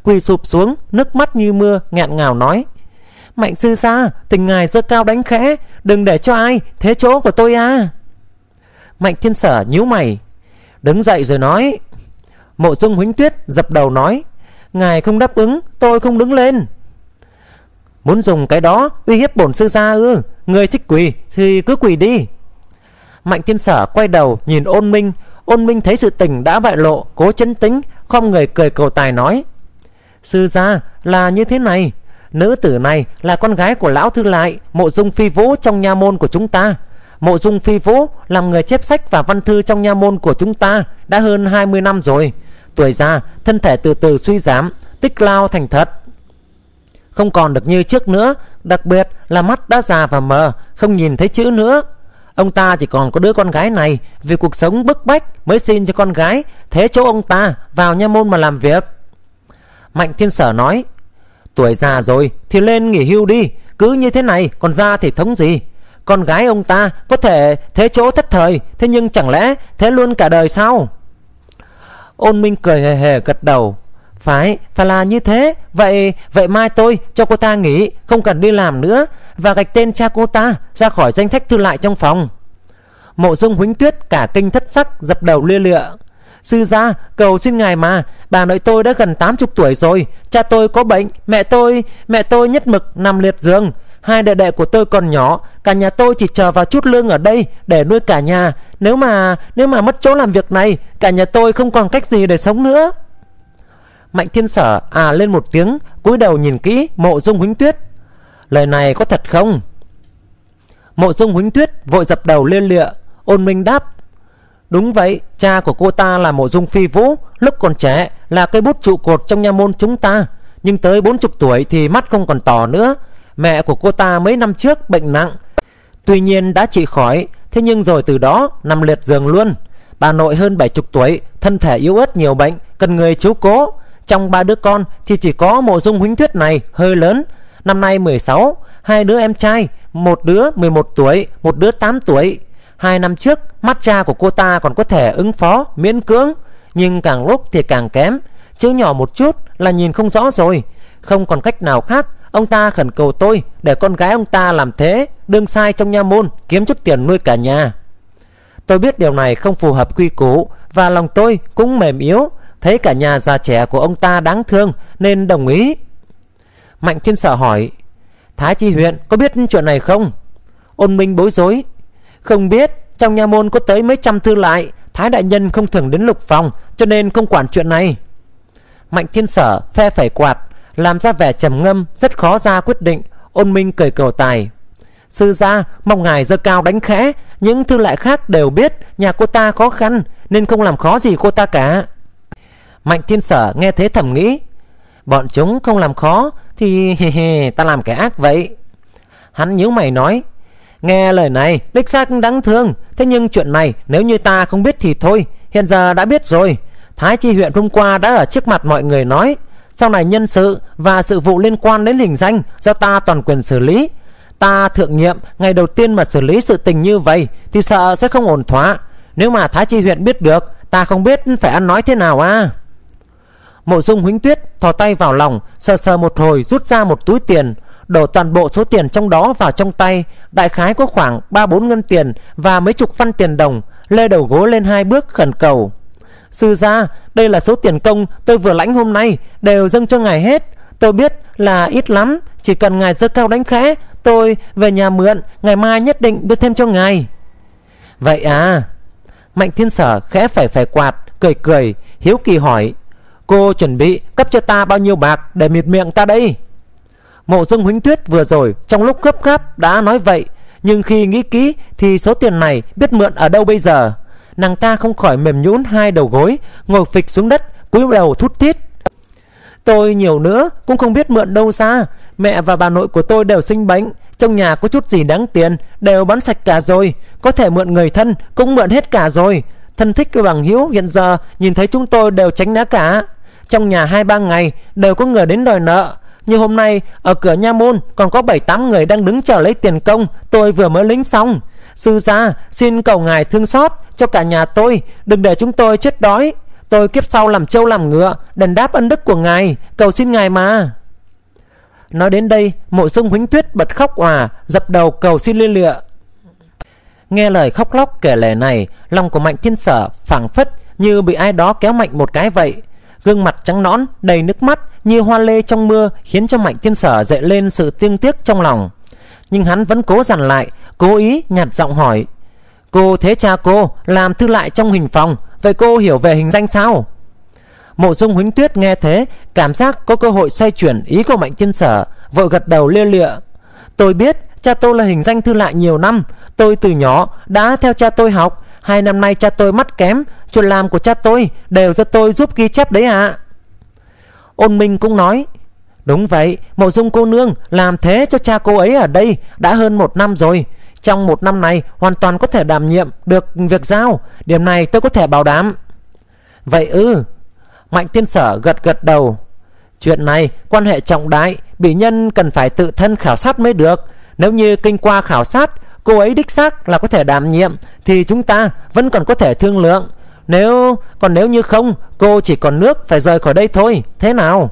quỳ sụp xuống, nước mắt như mưa, nghẹn ngào nói: Mạnh sư gia, tình ngài giơ cao đánh khẽ, đừng để cho ai thế chỗ của tôi à. Mạnh Thiên Sở nhíu mày, đứng dậy rồi nói. Mộ Dung Huỳnh Tuyết dập đầu nói: Ngài không đáp ứng, tôi không đứng lên. Muốn dùng cái đó uy hiếp bổn sư gia ư? Người thích quỳ thì cứ quỳ đi. Mạnh Thiên Sở quay đầu nhìn Ôn Minh. Ôn Minh thấy sự tình đã bại lộ, cố trấn tĩnh, khom người cười cầu tài nói: Sư gia, là như thế này, nữ tử này là con gái của lão thư lại Mộ Dung Phi Vũ trong nha môn của chúng ta. Mộ Dung Phi Vũ làm người chép sách và văn thư trong nha môn của chúng ta đã hơn 20 năm rồi. Tuổi già, thân thể từ từ suy giảm, tích lao thành thật, không còn được như trước nữa. Đặc biệt là mắt đã già và mờ, không nhìn thấy chữ nữa. Ông ta chỉ còn có đứa con gái này, vì cuộc sống bức bách mới xin cho con gái thế chỗ ông ta vào nha môn mà làm việc. Mạnh Thiên Sở nói: Tuổi già rồi thì lên nghỉ hưu đi, cứ như thế này còn ra thì thống gì. Con gái ông ta có thể thế chỗ thất thời, thế nhưng chẳng lẽ thế luôn cả đời sao? Ôn Minh cười hề hề gật đầu: Phải là như thế. Vậy mai tôi cho cô ta nghỉ, không cần đi làm nữa, và gạch tên cha cô ta ra khỏi danh sách thư lại trong phòng. Mộ Dung Huỳnh Tuyết cả kinh thất sắc, dập đầu lia lịa: Sư gia, cầu xin ngài mà, bà nội tôi đã gần 80 tuổi rồi, cha tôi có bệnh, mẹ tôi nhất mực nằm liệt giường, hai đệ đệ của tôi còn nhỏ, cả nhà tôi chỉ chờ vào chút lương ở đây để nuôi cả nhà. Nếu mà mất chỗ làm việc này, cả nhà tôi không còn cách gì để sống nữa. Mạnh Thiên Sở lên một tiếng, cúi đầu nhìn kỹ Mộ Dung Huỳnh Tuyết: Lời này có thật không? Mộ Dung Huỳnh Tuyết vội dập đầu lia lịa. Ôn Minh đáp: Đúng vậy, cha của cô ta là Mộ Dung Phi Vũ, lúc còn trẻ là cây bút trụ cột trong nha môn chúng ta, nhưng tới 40 tuổi thì mắt không còn tỏ nữa. Mẹ của cô ta mấy năm trước bệnh nặng, tuy nhiên đã trị khỏi, thế nhưng rồi từ đó nằm liệt giường luôn. Bà nội hơn 70 tuổi, thân thể yếu ớt, nhiều bệnh, cần người chiếu cố. Trong 3 đứa con thì chỉ có Mộ Dung Huỳnh Tuyết này hơi lớn, năm nay 16, hai đứa em trai, một đứa 11 tuổi, một đứa 8 tuổi. 2 năm trước mắt cha của cô ta còn có thể ứng phó miễn cưỡng, nhưng càng lúc thì càng kém, chữ nhỏ một chút là nhìn không rõ rồi. Không còn cách nào khác, ông ta khẩn cầu tôi để con gái ông ta làm thế, đương sai trong nha môn, kiếm chút tiền nuôi cả nhà. Tôi biết điều này không phù hợp quy củ, và lòng tôi cũng mềm yếu, thấy cả nhà già trẻ của ông ta đáng thương nên đồng ý. Mạnh Thiên Sở hỏi: Thái Chi huyện có biết chuyện này không? Ôn Minh bối rối: Không biết, trong nha môn có tới mấy trăm thư lại, Thái đại nhân không thường đến lục phòng, cho nên không quản chuyện này. Mạnh Thiên Sở phe phẩy quạt, làm ra vẻ trầm ngâm, rất khó ra quyết định. Ôn Minh cười cầu tài: Sư gia, mong ngài giơ cao đánh khẽ, những thư lại khác đều biết nhà cô ta khó khăn nên không làm khó gì cô ta cả. Mạnh Thiên Sở nghe thế thầm nghĩ: Bọn chúng không làm khó thì ta làm kẻ ác vậy. Hắn nhíu mày nói: Nghe lời này đích xác đáng thương, thế nhưng chuyện này nếu như ta không biết thì thôi, hiện giờ đã biết rồi. Thái Chi huyện hôm qua đã ở trước mặt mọi người nói, sau này nhân sự và sự vụ liên quan đến hình danh do ta toàn quyền xử lý. Ta thượng nhiệm, ngày đầu tiên mà xử lý sự tình như vậy thì sợ sẽ không ổn thỏa. Nếu mà Thái Chi huyện biết được, ta không biết phải ăn nói thế nào à. Mộ Dung Huỳnh Tuyết thò tay vào lòng, sờ sờ một hồi, rút ra một túi tiền, đổ toàn bộ số tiền trong đó vào trong tay, đại khái có khoảng 3-4 ngân tiền và mấy chục văn tiền đồng, lê đầu gối lên 2 bước khẩn cầu: Sư gia, đây là số tiền công tôi vừa lãnh hôm nay, đều dâng cho ngài hết. Tôi biết là ít lắm, chỉ cần ngài giơ cao đánh khẽ, tôi về nhà mượn, ngày mai nhất định đưa thêm cho ngài. Vậy à? Mạnh Thiên Sở khẽ phải quạt, cười cười, hiếu kỳ hỏi: Cô chuẩn bị cấp cho ta bao nhiêu bạc để mịt miệng ta đây? Mộ Dung Huỳnh Tuyết vừa rồi trong lúc gấp gáp đã nói vậy, nhưng khi nghĩ kỹ thì số tiền này biết mượn ở đâu bây giờ. Nàng ta không khỏi mềm nhũn 2 đầu gối, ngồi phịch xuống đất, cúi đầu thút thít: Tôi nhiều nữa cũng không biết mượn đâu ra. Mẹ và bà nội của tôi đều sinh bệnh, trong nhà có chút gì đáng tiền đều bán sạch cả rồi, có thể mượn người thân cũng mượn hết cả rồi. Thân thích với bằng hữu hiện giờ nhìn thấy chúng tôi đều tránh né cả. Trong nhà 2-3 ngày đều có người đến đòi nợ. Như hôm nay ở cửa nha môn còn có 7-8 người đang đứng chờ lấy tiền công tôi vừa mới lĩnh xong. Sư gia, xin cầu ngài thương xót cho cả nhà tôi, đừng để chúng tôi chết đói. Tôi kiếp sau làm trâu làm ngựa, đền đáp ân đức của ngài, cầu xin ngài mà. Nói đến đây, Mộ Dung Huỳnh Tuyết bật khóc òa, dập đầu cầu xin lia lịa. Nghe lời khóc lóc kể lể này, lòng của Mạnh Thiên Sở phảng phất như bị ai đó kéo mạnh một cái vậy. Gương mặt trắng nõn đầy nước mắt như hoa lê trong mưa, khiến cho Mạnh Thiên Sở dậy lên sự tiếc tiếc trong lòng. Nhưng hắn vẫn cố dằn lại, cố ý nhạt giọng hỏi: Cô thế cha cô làm thư lại trong hình phòng, vậy cô hiểu về hình danh sao? Mộ Dung Huỳnh Tuyết nghe thế, cảm giác có cơ hội xoay chuyển ý của Mạnh Thiên Sở, vội gật đầu lia lịa. Tôi biết cha tôi là hình danh thư lại nhiều năm, tôi từ nhỏ đã theo cha tôi học. 2 năm nay cha tôi mắt kém, chuyện làm của cha tôi đều do tôi giúp ghi chép đấy ạ. Ôn Minh cũng nói: Đúng vậy, Mộ Dung cô nương làm thế cho cha cô ấy ở đây đã hơn 1 năm rồi. Trong 1 năm này hoàn toàn có thể đảm nhiệm được việc giao, điểm này tôi có thể bảo đảm. Vậy ư? Mạnh Thiên Sở gật gật đầu. Chuyện này quan hệ trọng đại, bị nhân cần phải tự thân khảo sát mới được. Nếu như kinh qua khảo sát cô ấy đích xác là có thể đảm nhiệm, thì chúng ta vẫn còn có thể thương lượng. Nếu như không, cô chỉ còn nước phải rời khỏi đây thôi, thế nào?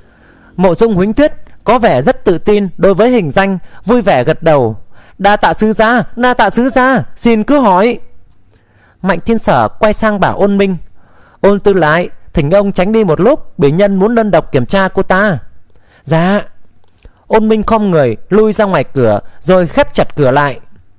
Mộ Dung Huỳnh Tuyết có vẻ rất tự tin đối với hình danh, vui vẻ gật đầu. Đa tạ sứ gia, xin cứ hỏi. Mạnh Thiên Sở quay sang bảo Ôn Minh: Ôn Tư lại, thỉnh ông tránh đi một lúc, bị nhân muốn đơn độc kiểm tra cô ta. Dạ. Ôn Minh khom người lui ra ngoài cửa, rồi khép chặt cửa lại.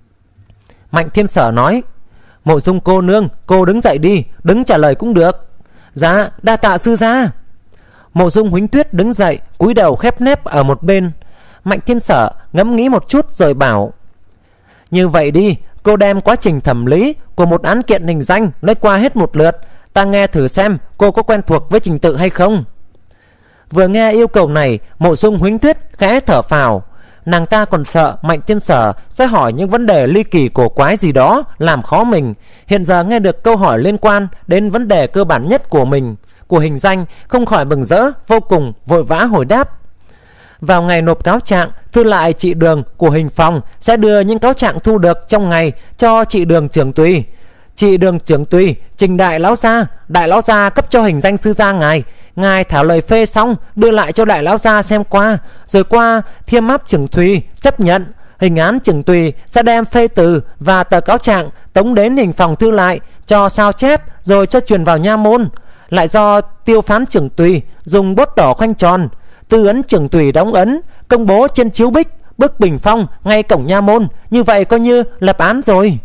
Mạnh Thiên Sở nói: Mộ Dung cô nương, cô đứng dậy đi, đứng trả lời cũng được. Dạ, đa tạ sư gia. Mộ Dung Huỳnh Tuyết đứng dậy, cúi đầu khép nép ở một bên. Mạnh Thiên Sở ngẫm nghĩ một chút rồi bảo: Như vậy đi, cô đem quá trình thẩm lý của một án kiện hình danh nói qua hết một lượt, ta nghe thử xem cô có quen thuộc với trình tự hay không. Vừa nghe yêu cầu này, Mộ Dung Huỳnh Tuyết khẽ thở phào. Nàng ta còn sợ Mạnh Thiên Sở sẽ hỏi những vấn đề ly kỳ cổ quái gì đó làm khó mình. Hiện giờ nghe được câu hỏi liên quan đến vấn đề cơ bản nhất của mình, của hình danh, không khỏi mừng rỡ vô cùng, vội vã hồi đáp. Vào ngày nộp cáo trạng, thư lại trị đường của hình phòng sẽ đưa những cáo trạng thu được trong ngày cho trị đường trưởng tùy. Trị đường trưởng tùy trình đại lão gia cấp cho hình danh sư gia ngài thảo lời phê xong đưa lại cho đại lão gia xem qua, rồi qua thiêm áp trưởng tùy chấp nhận. Hình án trưởng tùy sẽ đem phê từ và tờ cáo trạng tống đến hình phòng thư lại cho sao chép, rồi cho truyền vào nha môn. Lại do tiêu phán trưởng tùy dùng bút đỏ khoanh tròn, tư ấn trưởng tùy đóng ấn, công bố trên chiếu bích, bức bình phong ngay cổng nha môn. Như vậy coi như lập án rồi.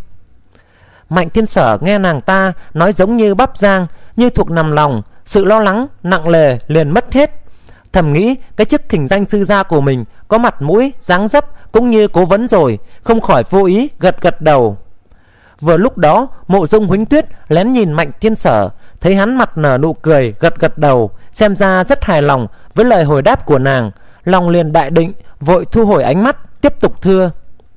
Mạnh Thiên Sở nghe nàng ta nói giống như bắp rang, như thuộc nằm lòng, sự lo lắng nặng nề liền mất hết. Thầm nghĩ cái chức hình danh sư gia của mình có mặt mũi dáng dấp cũng như cố vấn rồi, không khỏi vô ý gật đầu. Vừa lúc đó, Mộ Dung Huỳnh Tuyết lén nhìn Mạnh Thiên Sở, thấy hắn mặt nở nụ cười, gật đầu, xem ra rất hài lòng với lời hồi đáp của nàng. Lòng liền đại định, vội thu hồi ánh mắt, tiếp tục thưa: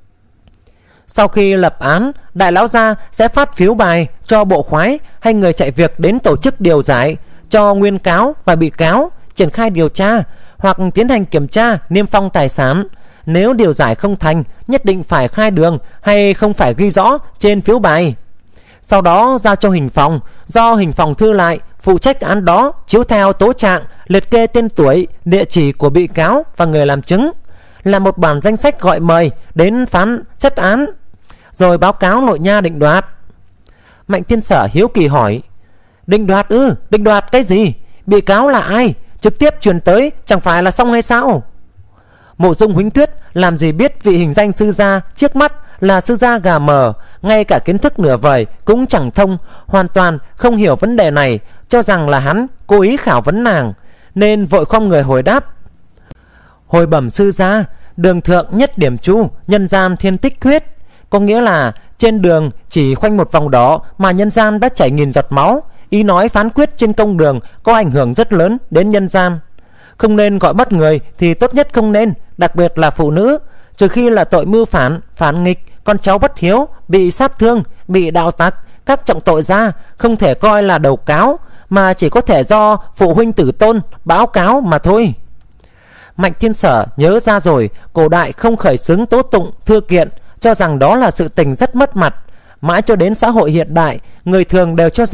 Sau khi lập án, đại lão gia sẽ phát phiếu bài cho bộ khoái hay người chạy việc đến tổ chức điều giải, cho nguyên cáo và bị cáo triển khai điều tra hoặc tiến hành kiểm tra niêm phong tài sản. Nếu điều giải không thành, nhất định phải khai đường hay không phải ghi rõ trên phiếu bài. Sau đó giao cho hình phòng, do hình phòng thư lại phụ trách án đó, chiếu theo tố trạng liệt kê tên tuổi, địa chỉ của bị cáo và người làm chứng, là một bản danh sách gọi mời đến phán xét án, rồi báo cáo nội nha định đoạt. Mạnh Thiên Sở hiếu kỳ hỏi: Định đoạt ư? Định đoạt cái gì? Bị cáo là ai? Trực tiếp truyền tới chẳng phải là xong hay sao? Mộ Dung Huỳnh Tuyết làm gì biết vị hình danh sư gia trước mắt là sư gia gà mờ, ngay cả kiến thức nửa vời cũng chẳng thông, hoàn toàn không hiểu vấn đề này, cho rằng là hắn cố ý khảo vấn nàng, nên vội khom người hồi đáp: Hồi bẩm sư gia, đường thượng nhất điểm chu, nhân gian thiên tích huyết. Có nghĩa là trên đường chỉ khoanh một vòng đỏ mà nhân gian đã chảy nghìn giọt máu. Ý nói phán quyết trên công đường có ảnh hưởng rất lớn đến nhân gian. Không nên gọi bắt người thì tốt nhất không nên, đặc biệt là phụ nữ, trừ khi là tội mưu phản, phản nghịch, con cháu bất hiếu, bị sát thương, bị đạo tặc, các trọng tội ra, không thể coi là đầu cáo, mà chỉ có thể do phụ huynh tử tôn báo cáo mà thôi. Mạnh Thiên Sở nhớ ra rồi, cổ đại không khởi xướng tố tụng thư kiện, cho rằng đó là sự tình rất mất mặt. Mãi cho đến xã hội hiện đại, người thường đều cho rằng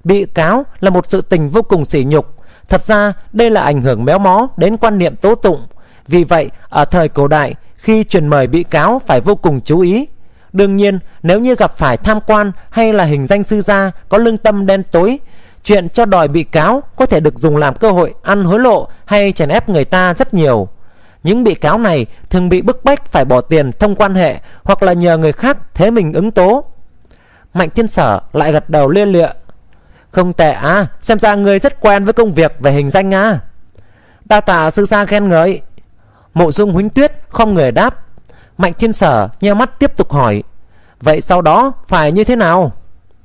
bị cáo là một sự tình vô cùng sỉ nhục. Thật ra đây là ảnh hưởng méo mó đến quan niệm tố tụng. Vì vậy ở thời cổ đại, khi truyền mời bị cáo phải vô cùng chú ý. Đương nhiên nếu như gặp phải tham quan hay là hình danh sư gia có lương tâm đen tối, chuyện cho đòi bị cáo có thể được dùng làm cơ hội ăn hối lộ hay chèn ép người ta rất nhiều. Những bị cáo này thường bị bức bách phải bỏ tiền thông quan hệ hoặc là nhờ người khác thế mình ứng tố. Mạnh Thiên Sở lại gật đầu lia lịa. Không tệ à, xem ra người rất quen với công việc về hình danh à. Đa tạ sư gia khen ngợi. Mộ Dung Huỳnh Tuyết không người đáp. Mạnh Thiên Sở nheo mắt tiếp tục hỏi. Vậy sau đó phải như thế nào?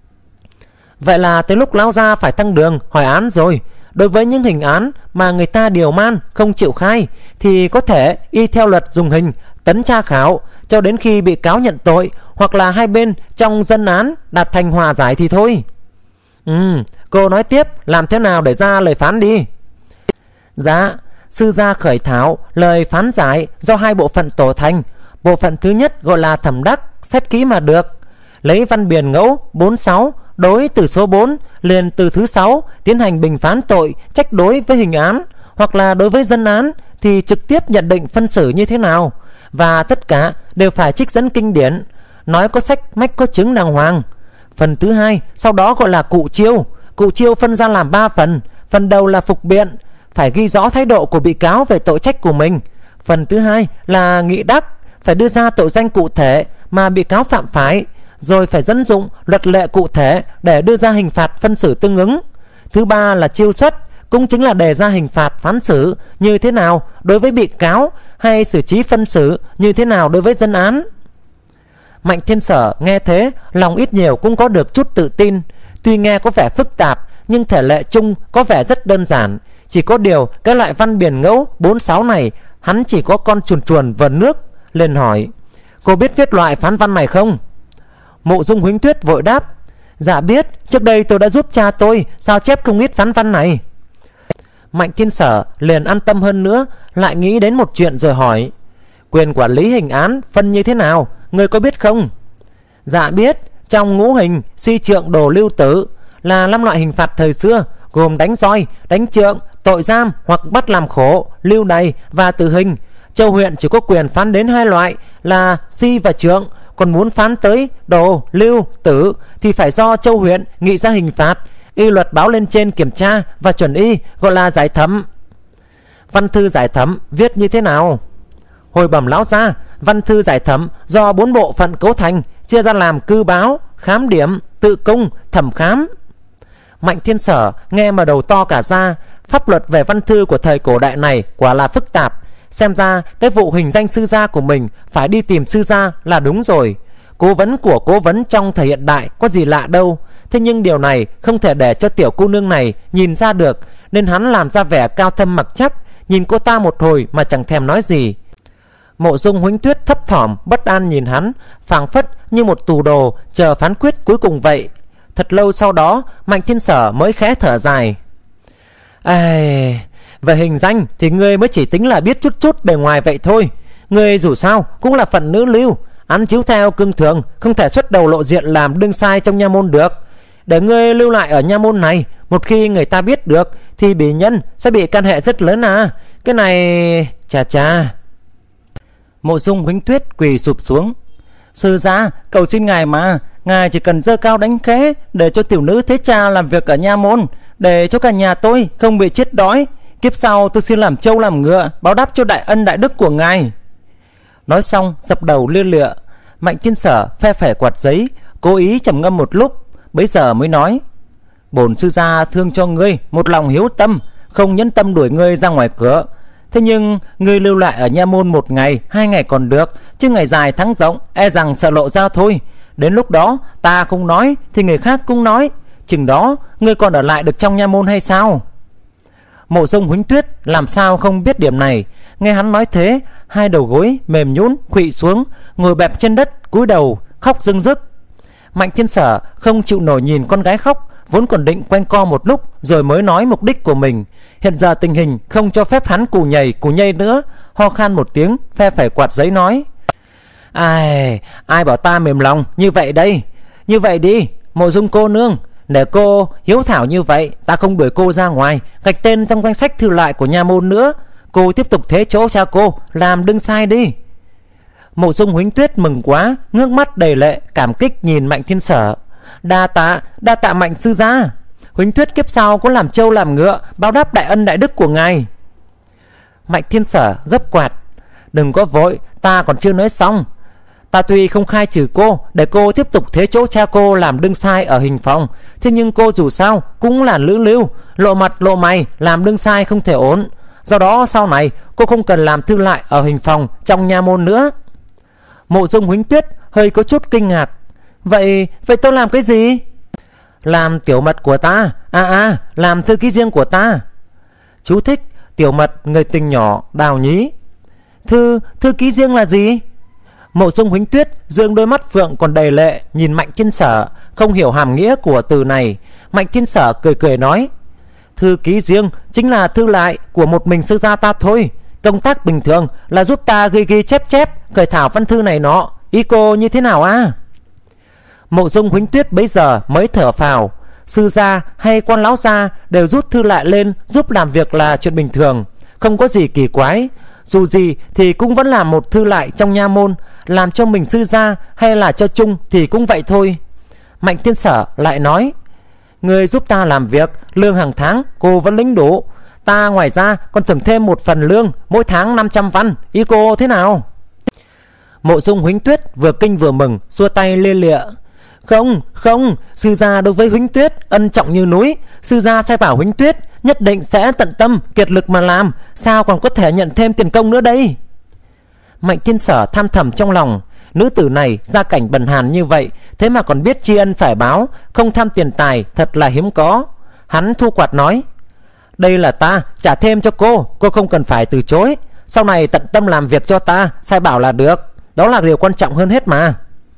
Vậy là tới lúc lão gia phải thăng đường hỏi án rồi. Đối với những hình án mà người ta điều man không chịu khai thì có thể y theo luật dùng hình tấn tra khảo cho đến khi bị cáo nhận tội hoặc là hai bên trong dân án đạt thành hòa giải thì thôi. Cô nói tiếp làm thế nào để ra lời phán đi. Dạ, sư gia khởi thảo lời phán giải do hai bộ phận tổ thành. Bộ phận thứ nhất gọi là thẩm đắc, xét kỹ mà được. Lấy văn biển ngẫu 46 đối từ số 4 liền từ thứ 6 tiến hành bình phán tội trách đối với hình án, hoặc là đối với dân án thì trực tiếp nhận định phân xử như thế nào. Và tất cả đều phải trích dẫn kinh điển, nói có sách mách có chứng đàng hoàng. Phần thứ hai sau đó gọi là cụ chiêu. Cụ chiêu phân ra làm 3 phần. Phần đầu là phục biện, phải ghi rõ thái độ của bị cáo về tội trách của mình. Phần thứ hai là nghị đắc, phải đưa ra tội danh cụ thể mà bị cáo phạm phải, rồi phải dẫn dụng luật lệ cụ thể để đưa ra hình phạt phân xử tương ứng. Thứ ba là chiêu xuất, cũng chính là đề ra hình phạt phán xử như thế nào đối với bị cáo hay xử trí phân xử như thế nào đối với dân án. Mạnh Thiên Sở nghe thế lòng ít nhiều cũng có được chút tự tin. Tuy nghe có vẻ phức tạp nhưng thể lệ chung có vẻ rất đơn giản. Chỉ có điều cái loại văn biển ngẫu 46 này hắn chỉ có con chuồn chuồn vần nước. Lên hỏi, cô biết viết loại phán văn này không? Mộ Dung Huỳnh Tuyết vội đáp, dạ biết, trước đây tôi đã giúp cha tôi sao chép không ít phán văn này. Mạnh Thiên Sở liền an tâm hơn nữa, lại nghĩ đến một chuyện rồi hỏi, quyền quản lý hình án phân như thế nào, người có biết không? Dạ biết, trong ngũ hình si trượng đồ lưu tử là 5 loại hình phạt thời xưa, gồm đánh roi, đánh trượng, tội giam hoặc bắt làm khổ, lưu đày và tử hình. Châu huyện chỉ có quyền phán đến 2 loại là si và trượng, còn muốn phán tới đồ, lưu, tử thì phải do châu huyện nghị ra hình phạt, y luật báo lên trên kiểm tra và chuẩn y, gọi là giải thẩm. Văn thư giải thẩm viết như thế nào? Hồi bẩm lão gia, văn thư giải thẩm do 4 bộ phận cấu thành, chia ra làm cư báo, khám điểm, tự cung, thẩm khám. Mạnh Thiên Sở nghe mà đầu to cả ra. Pháp luật về văn thư của thời cổ đại này quả là phức tạp. Xem ra cái vụ hình danh sư gia của mình phải đi tìm sư gia là đúng rồi. Cố vấn của cố vấn trong thời hiện đại có gì lạ đâu. Thế nhưng điều này không thể để cho tiểu cô nương này nhìn ra được, nên hắn làm ra vẻ cao thâm mặc chắc, nhìn cô ta một hồi mà chẳng thèm nói gì. Mộ Dung Huỳnh Tuyết thấp thỏm bất an nhìn hắn, phảng phất như một tù đồ chờ phán quyết cuối cùng vậy. Thật lâu sau đó Mạnh Thiên Sở mới khẽ thở dài. Về hình danh thì ngươi mới chỉ tính là biết chút chút bề ngoài vậy thôi. Ngươi dù sao cũng là phận nữ lưu, ăn chiếu theo cương thường, không thể xuất đầu lộ diện làm đương sai trong nha môn được. Để ngươi lưu lại ở nha môn này, một khi người ta biết được thì bỉ nhân sẽ bị can hệ rất lớn à. Cái này... Chà. Mộ Dung Huỳnh Tuyết quỳ sụp xuống. Sư gia, cầu xin ngài mà, ngài chỉ cần giơ cao đánh khẽ để cho tiểu nữ thế cha làm việc ở nha môn, để cho cả nhà tôi không bị chết đói. Kiếp sau tôi xin làm trâu làm ngựa, báo đáp cho đại ân đại đức của ngài. Nói xong dập đầu lia lịa. Mạnh Thiên Sở phe phẩy quạt giấy, cố ý trầm ngâm một lúc, bấy giờ mới nói, bổn sư gia thương cho ngươi một lòng hiếu tâm, không nhẫn tâm đuổi ngươi ra ngoài cửa. Thế nhưng ngươi lưu lại ở nha môn 1 ngày 2 ngày còn được, chứ ngày dài tháng rộng e rằng sợ lộ ra thôi. Đến lúc đó ta không nói thì người khác cũng nói, chừng đó ngươi còn ở lại được trong nha môn hay sao? Mộ Dung Huỳnh Tuyết làm sao không biết điểm này. Nghe hắn nói thế, hai đầu gối mềm nhũn khuỵu xuống, ngồi bẹp trên đất cúi đầu khóc rưng rức. Mạnh Thiên Sở không chịu nổi nhìn con gái khóc, vốn còn định quanh co một lúc rồi mới nói mục đích của mình. Hiện giờ tình hình không cho phép hắn cù nhây nữa, ho khan một tiếng, phe phẩy quạt giấy nói, ai bảo ta mềm lòng như vậy đây. Như vậy đi, Mộ Dung cô nương, Để cô hiếu thảo như vậy, ta không đuổi cô ra ngoài, gạch tên trong danh sách thư lại của nha môn nữa. Cô tiếp tục thế chỗ cha cô, làm đừng sai đi. Mộ Dung Huỳnh Tuyết mừng quá, ngước mắt đầy lệ, cảm kích nhìn Mạnh Thiên Sở. Đa tạ Mạnh sư gia. Huỳnh Tuyết kiếp sau có làm trâu làm ngựa, báo đáp đại ân đại đức của ngài. Mạnh Thiên Sở gấp quạt. Đừng có vội, ta còn chưa nói xong. Ta tuy không khai trừ cô để cô tiếp tục thế chỗ cha cô làm đương sai ở hình phòng, thế nhưng cô dù sao cũng là lữ lưu, lộ mặt lộ mày làm đương sai không thể ổn. Do đó sau này cô không cần làm thư lại ở hình phòng trong nha môn nữa. Mộ Dung Huỳnh Tuyết hơi có chút kinh ngạc. Vậy tôi làm cái gì? Làm tiểu mật của ta. Làm thư ký riêng của ta. Chú thích: tiểu mật, người tình nhỏ, đào nhí. Thư ký riêng là gì? Mộ Dung Huỳnh Tuyết dương đôi mắt phượng còn đầy lệ nhìn Mạnh Thiên Sở, không hiểu hàm nghĩa của từ này. Mạnh Thiên Sở cười nói: thư ký riêng chính là thư lại của một mình sư gia ta thôi. Công tác bình thường là giúp ta ghi chép khởi thảo văn thư này nọ. Ý cô như thế nào à? Mộ Dung Huỳnh Tuyết bấy giờ mới thở phào. Sư gia hay quan lão gia đều rút thư lại lên giúp làm việc là chuyện bình thường, không có gì kỳ quái. Dù gì thì cũng vẫn là một thư lại trong nha môn, làm cho mình sư gia hay là cho chung thì cũng vậy thôi. Mạnh Thiên Sở lại nói: người giúp ta làm việc, lương hàng tháng cô vẫn lĩnh đủ. Ta ngoài ra còn thưởng thêm một phần lương, mỗi tháng 500 văn. Ý cô thế nào? Mộ Dung Huỳnh Tuyết vừa kinh vừa mừng, xua tay lia lịa: Không, sư gia đối với Huỳnh Tuyết ân trọng như núi. Sư gia sai bảo Huỳnh Tuyết nhất định sẽ tận tâm kiệt lực mà làm, sao còn có thể nhận thêm tiền công nữa đây? Mạnh Thiên Sở than thầm trong lòng, nữ tử này gia cảnh bần hàn như vậy, thế mà còn biết tri ân phải báo, không tham tiền tài, thật là hiếm có. Hắn thu quạt nói: đây là ta trả thêm cho cô không cần phải từ chối. Sau này tận tâm làm việc cho ta, sai bảo là được, đó là điều quan trọng hơn hết mà.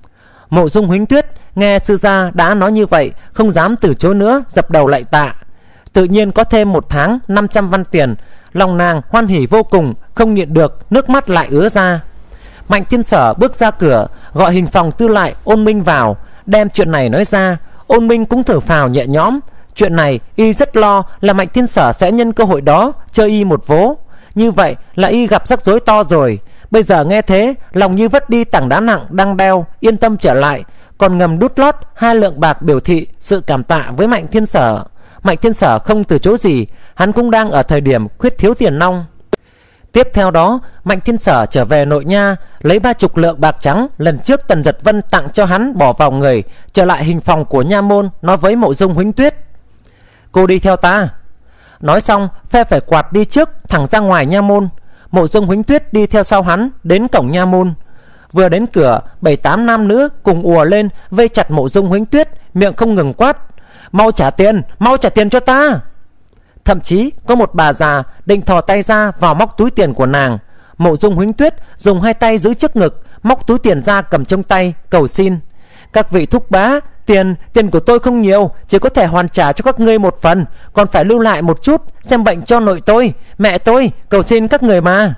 Mộ Dung Huỳnh Tuyết nghe sư gia đã nói như vậy, không dám từ chối nữa, dập đầu lạy tạ. Tự nhiên có thêm một tháng 500 văn tiền, lòng nàng hoan hỉ vô cùng, không nhịn được, nước mắt lại ứa ra. Mạnh Thiên Sở bước ra cửa, gọi hình phòng tư lại Ôn Minh vào, đem chuyện này nói ra. Ôn Minh cũng thở phào nhẹ nhõm. Chuyện này y rất lo là Mạnh Thiên Sở sẽ nhân cơ hội đó chơi y một vố. Như vậy là y gặp rắc rối to rồi. Bây giờ nghe thế, lòng như vất đi tảng đá nặng đang đeo, yên tâm trở lại, còn ngầm đút lót 2 lượng bạc biểu thị sự cảm tạ với Mạnh Thiên Sở. Mạnh Thiên Sở không từ chối gì, hắn cũng đang ở thời điểm khuyết thiếu tiền nong. Tiếp theo đó, Mạnh Thiên Sở trở về nội nha, lấy 30 lượng bạc trắng lần trước Tần Giật Vân tặng cho hắn bỏ vào người, trở lại hình phòng của nha môn, nói với Mộ Dung Huỳnh Tuyết: cô đi theo ta. Nói xong phe phải quạt đi trước, thẳng ra ngoài nha môn. Mộ Dung Huỳnh Tuyết đi theo sau hắn đến cổng nha môn. Vừa đến cửa, 7-8 nam nữ cùng ùa lên vây chặt Mộ Dung Huỳnh Tuyết, miệng không ngừng quát: mau trả tiền cho ta. Thậm chí có một bà già định thò tay ra vào móc túi tiền của nàng. Mộ Dung Huỳnh Tuyết dùng 2 tay giữ trước ngực, móc túi tiền ra cầm trong tay, cầu xin: các vị thúc bá, tiền của tôi không nhiều, chỉ có thể hoàn trả cho các ngươi một phần, còn phải lưu lại một chút xem bệnh cho nội tôi, mẹ tôi, cầu xin các người mà.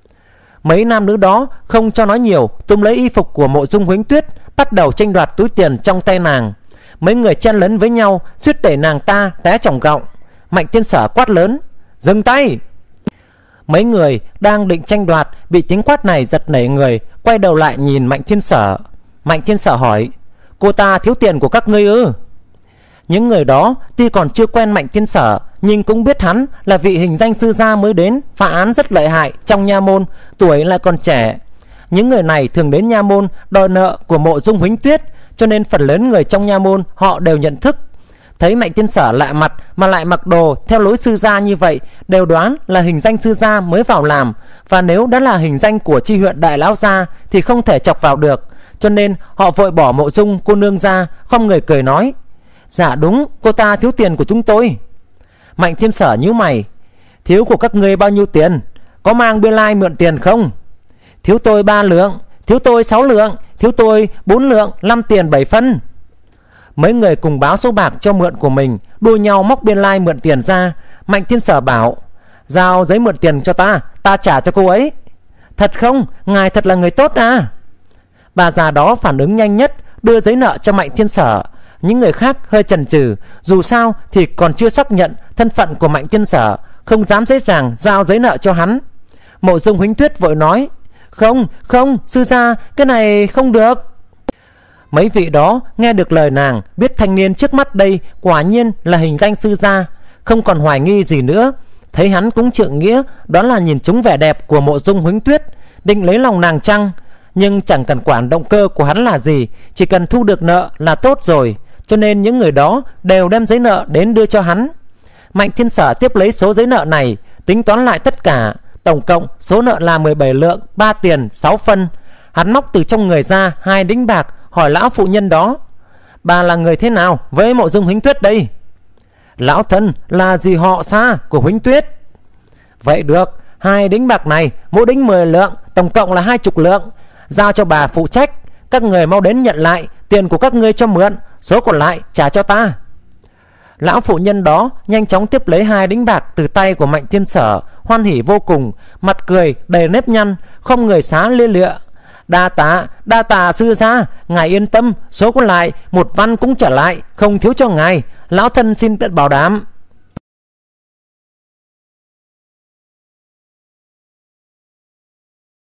Mấy nam nữ đó không cho nói nhiều, túm lấy y phục của Mộ Dung Huỳnh Tuyết, bắt đầu tranh đoạt túi tiền trong tay nàng. Mấy người chen lấn với nhau, suýt đẩy nàng ta té chồng gọng. Mạnh Thiên Sở quát lớn: dừng tay! Mấy người đang định tranh đoạt bị tiếng quát này giật nảy người, quay đầu lại nhìn Mạnh Thiên Sở. Mạnh Thiên Sở hỏi: cô ta thiếu tiền của các ngươi ư? Những người đó tuy còn chưa quen Mạnh Thiên Sở, nhưng cũng biết hắn là vị hình danh sư gia mới đến, phá án rất lợi hại trong nha môn, tuổi lại còn trẻ. Những người này thường đến nha môn đòi nợ của Mộ Dung Huỳnh Tuyết, cho nên phần lớn người trong nha môn họ đều nhận thức. Thấy Mạnh Thiên Sở lạ mặt mà lại mặc đồ theo lối sư gia như vậy, đều đoán là hình danh sư gia mới vào làm, và nếu đã là hình danh của chi huyện đại lão gia thì không thể chọc vào được. Cho nên họ vội bỏ Mộ Dung cô nương ra, không người cười nói: dạ đúng, cô ta thiếu tiền của chúng tôi. Mạnh Thiên Sở nhíu mày: thiếu của các ngươi bao nhiêu tiền? Có mang biên lai mượn tiền không? Thiếu tôi 3 lượng, thiếu tôi 6 lượng, thiếu tôi 4 lượng 5 tiền 7 phân. Mấy người cùng báo số bạc cho mượn của mình, đua nhau móc biên lai mượn tiền ra. Mạnh Thiên Sở bảo: giao giấy mượn tiền cho ta, ta trả cho cô ấy. Thật không? Ngài thật là người tốt à? Bà già đó phản ứng nhanh nhất, đưa giấy nợ cho Mạnh Thiên Sở. Những người khác hơi chần chừ, dù sao thì còn chưa xác nhận thân phận của Mạnh Thiên Sở, không dám dễ dàng giao giấy nợ cho hắn. Mộ Dung Huỳnh Tuyết vội nói: Không, sư gia, cái này không được. Mấy vị đó nghe được lời nàng, biết thanh niên trước mắt đây quả nhiên là hình danh sư gia, không còn hoài nghi gì nữa. Thấy hắn cũng trượng nghĩa, đó là nhìn trúng vẻ đẹp của Mộ Dung Huỳnh Tuyết, định lấy lòng nàng chăng? Nhưng chẳng cần quản động cơ của hắn là gì, chỉ cần thu được nợ là tốt rồi. Cho nên những người đó đều đem giấy nợ đến đưa cho hắn. Mạnh Thiên Sở tiếp lấy số giấy nợ này, tính toán lại tất cả, tổng cộng số nợ là 17 lượng 3 tiền 6 phân. Hắn móc từ trong người ra 2 đĩnh bạc, hỏi lão phụ nhân đó: bà là người thế nào với Mộ Dung Huỳnh Tuyết đây? Lão thân là dì họ xa của Huỳnh Tuyết. Vậy được, 2 đĩnh bạc này mỗi đĩnh 10 lượng, tổng cộng là 20 lượng, giao cho bà phụ trách. Các người mau đến nhận lại tiền của các ngươi cho mượn, số còn lại trả cho ta. Lão phụ nhân đó nhanh chóng tiếp lấy 2 đĩnh bạc từ tay của Mạnh Thiên Sở, hoan hỉ vô cùng, mặt cười đầy nếp nhăn, không người xá lia lịa: đa tạ sư gia, ngài yên tâm, số còn lại 1 văn cũng trả lại, không thiếu cho ngài, lão thân xin tự bảo đảm.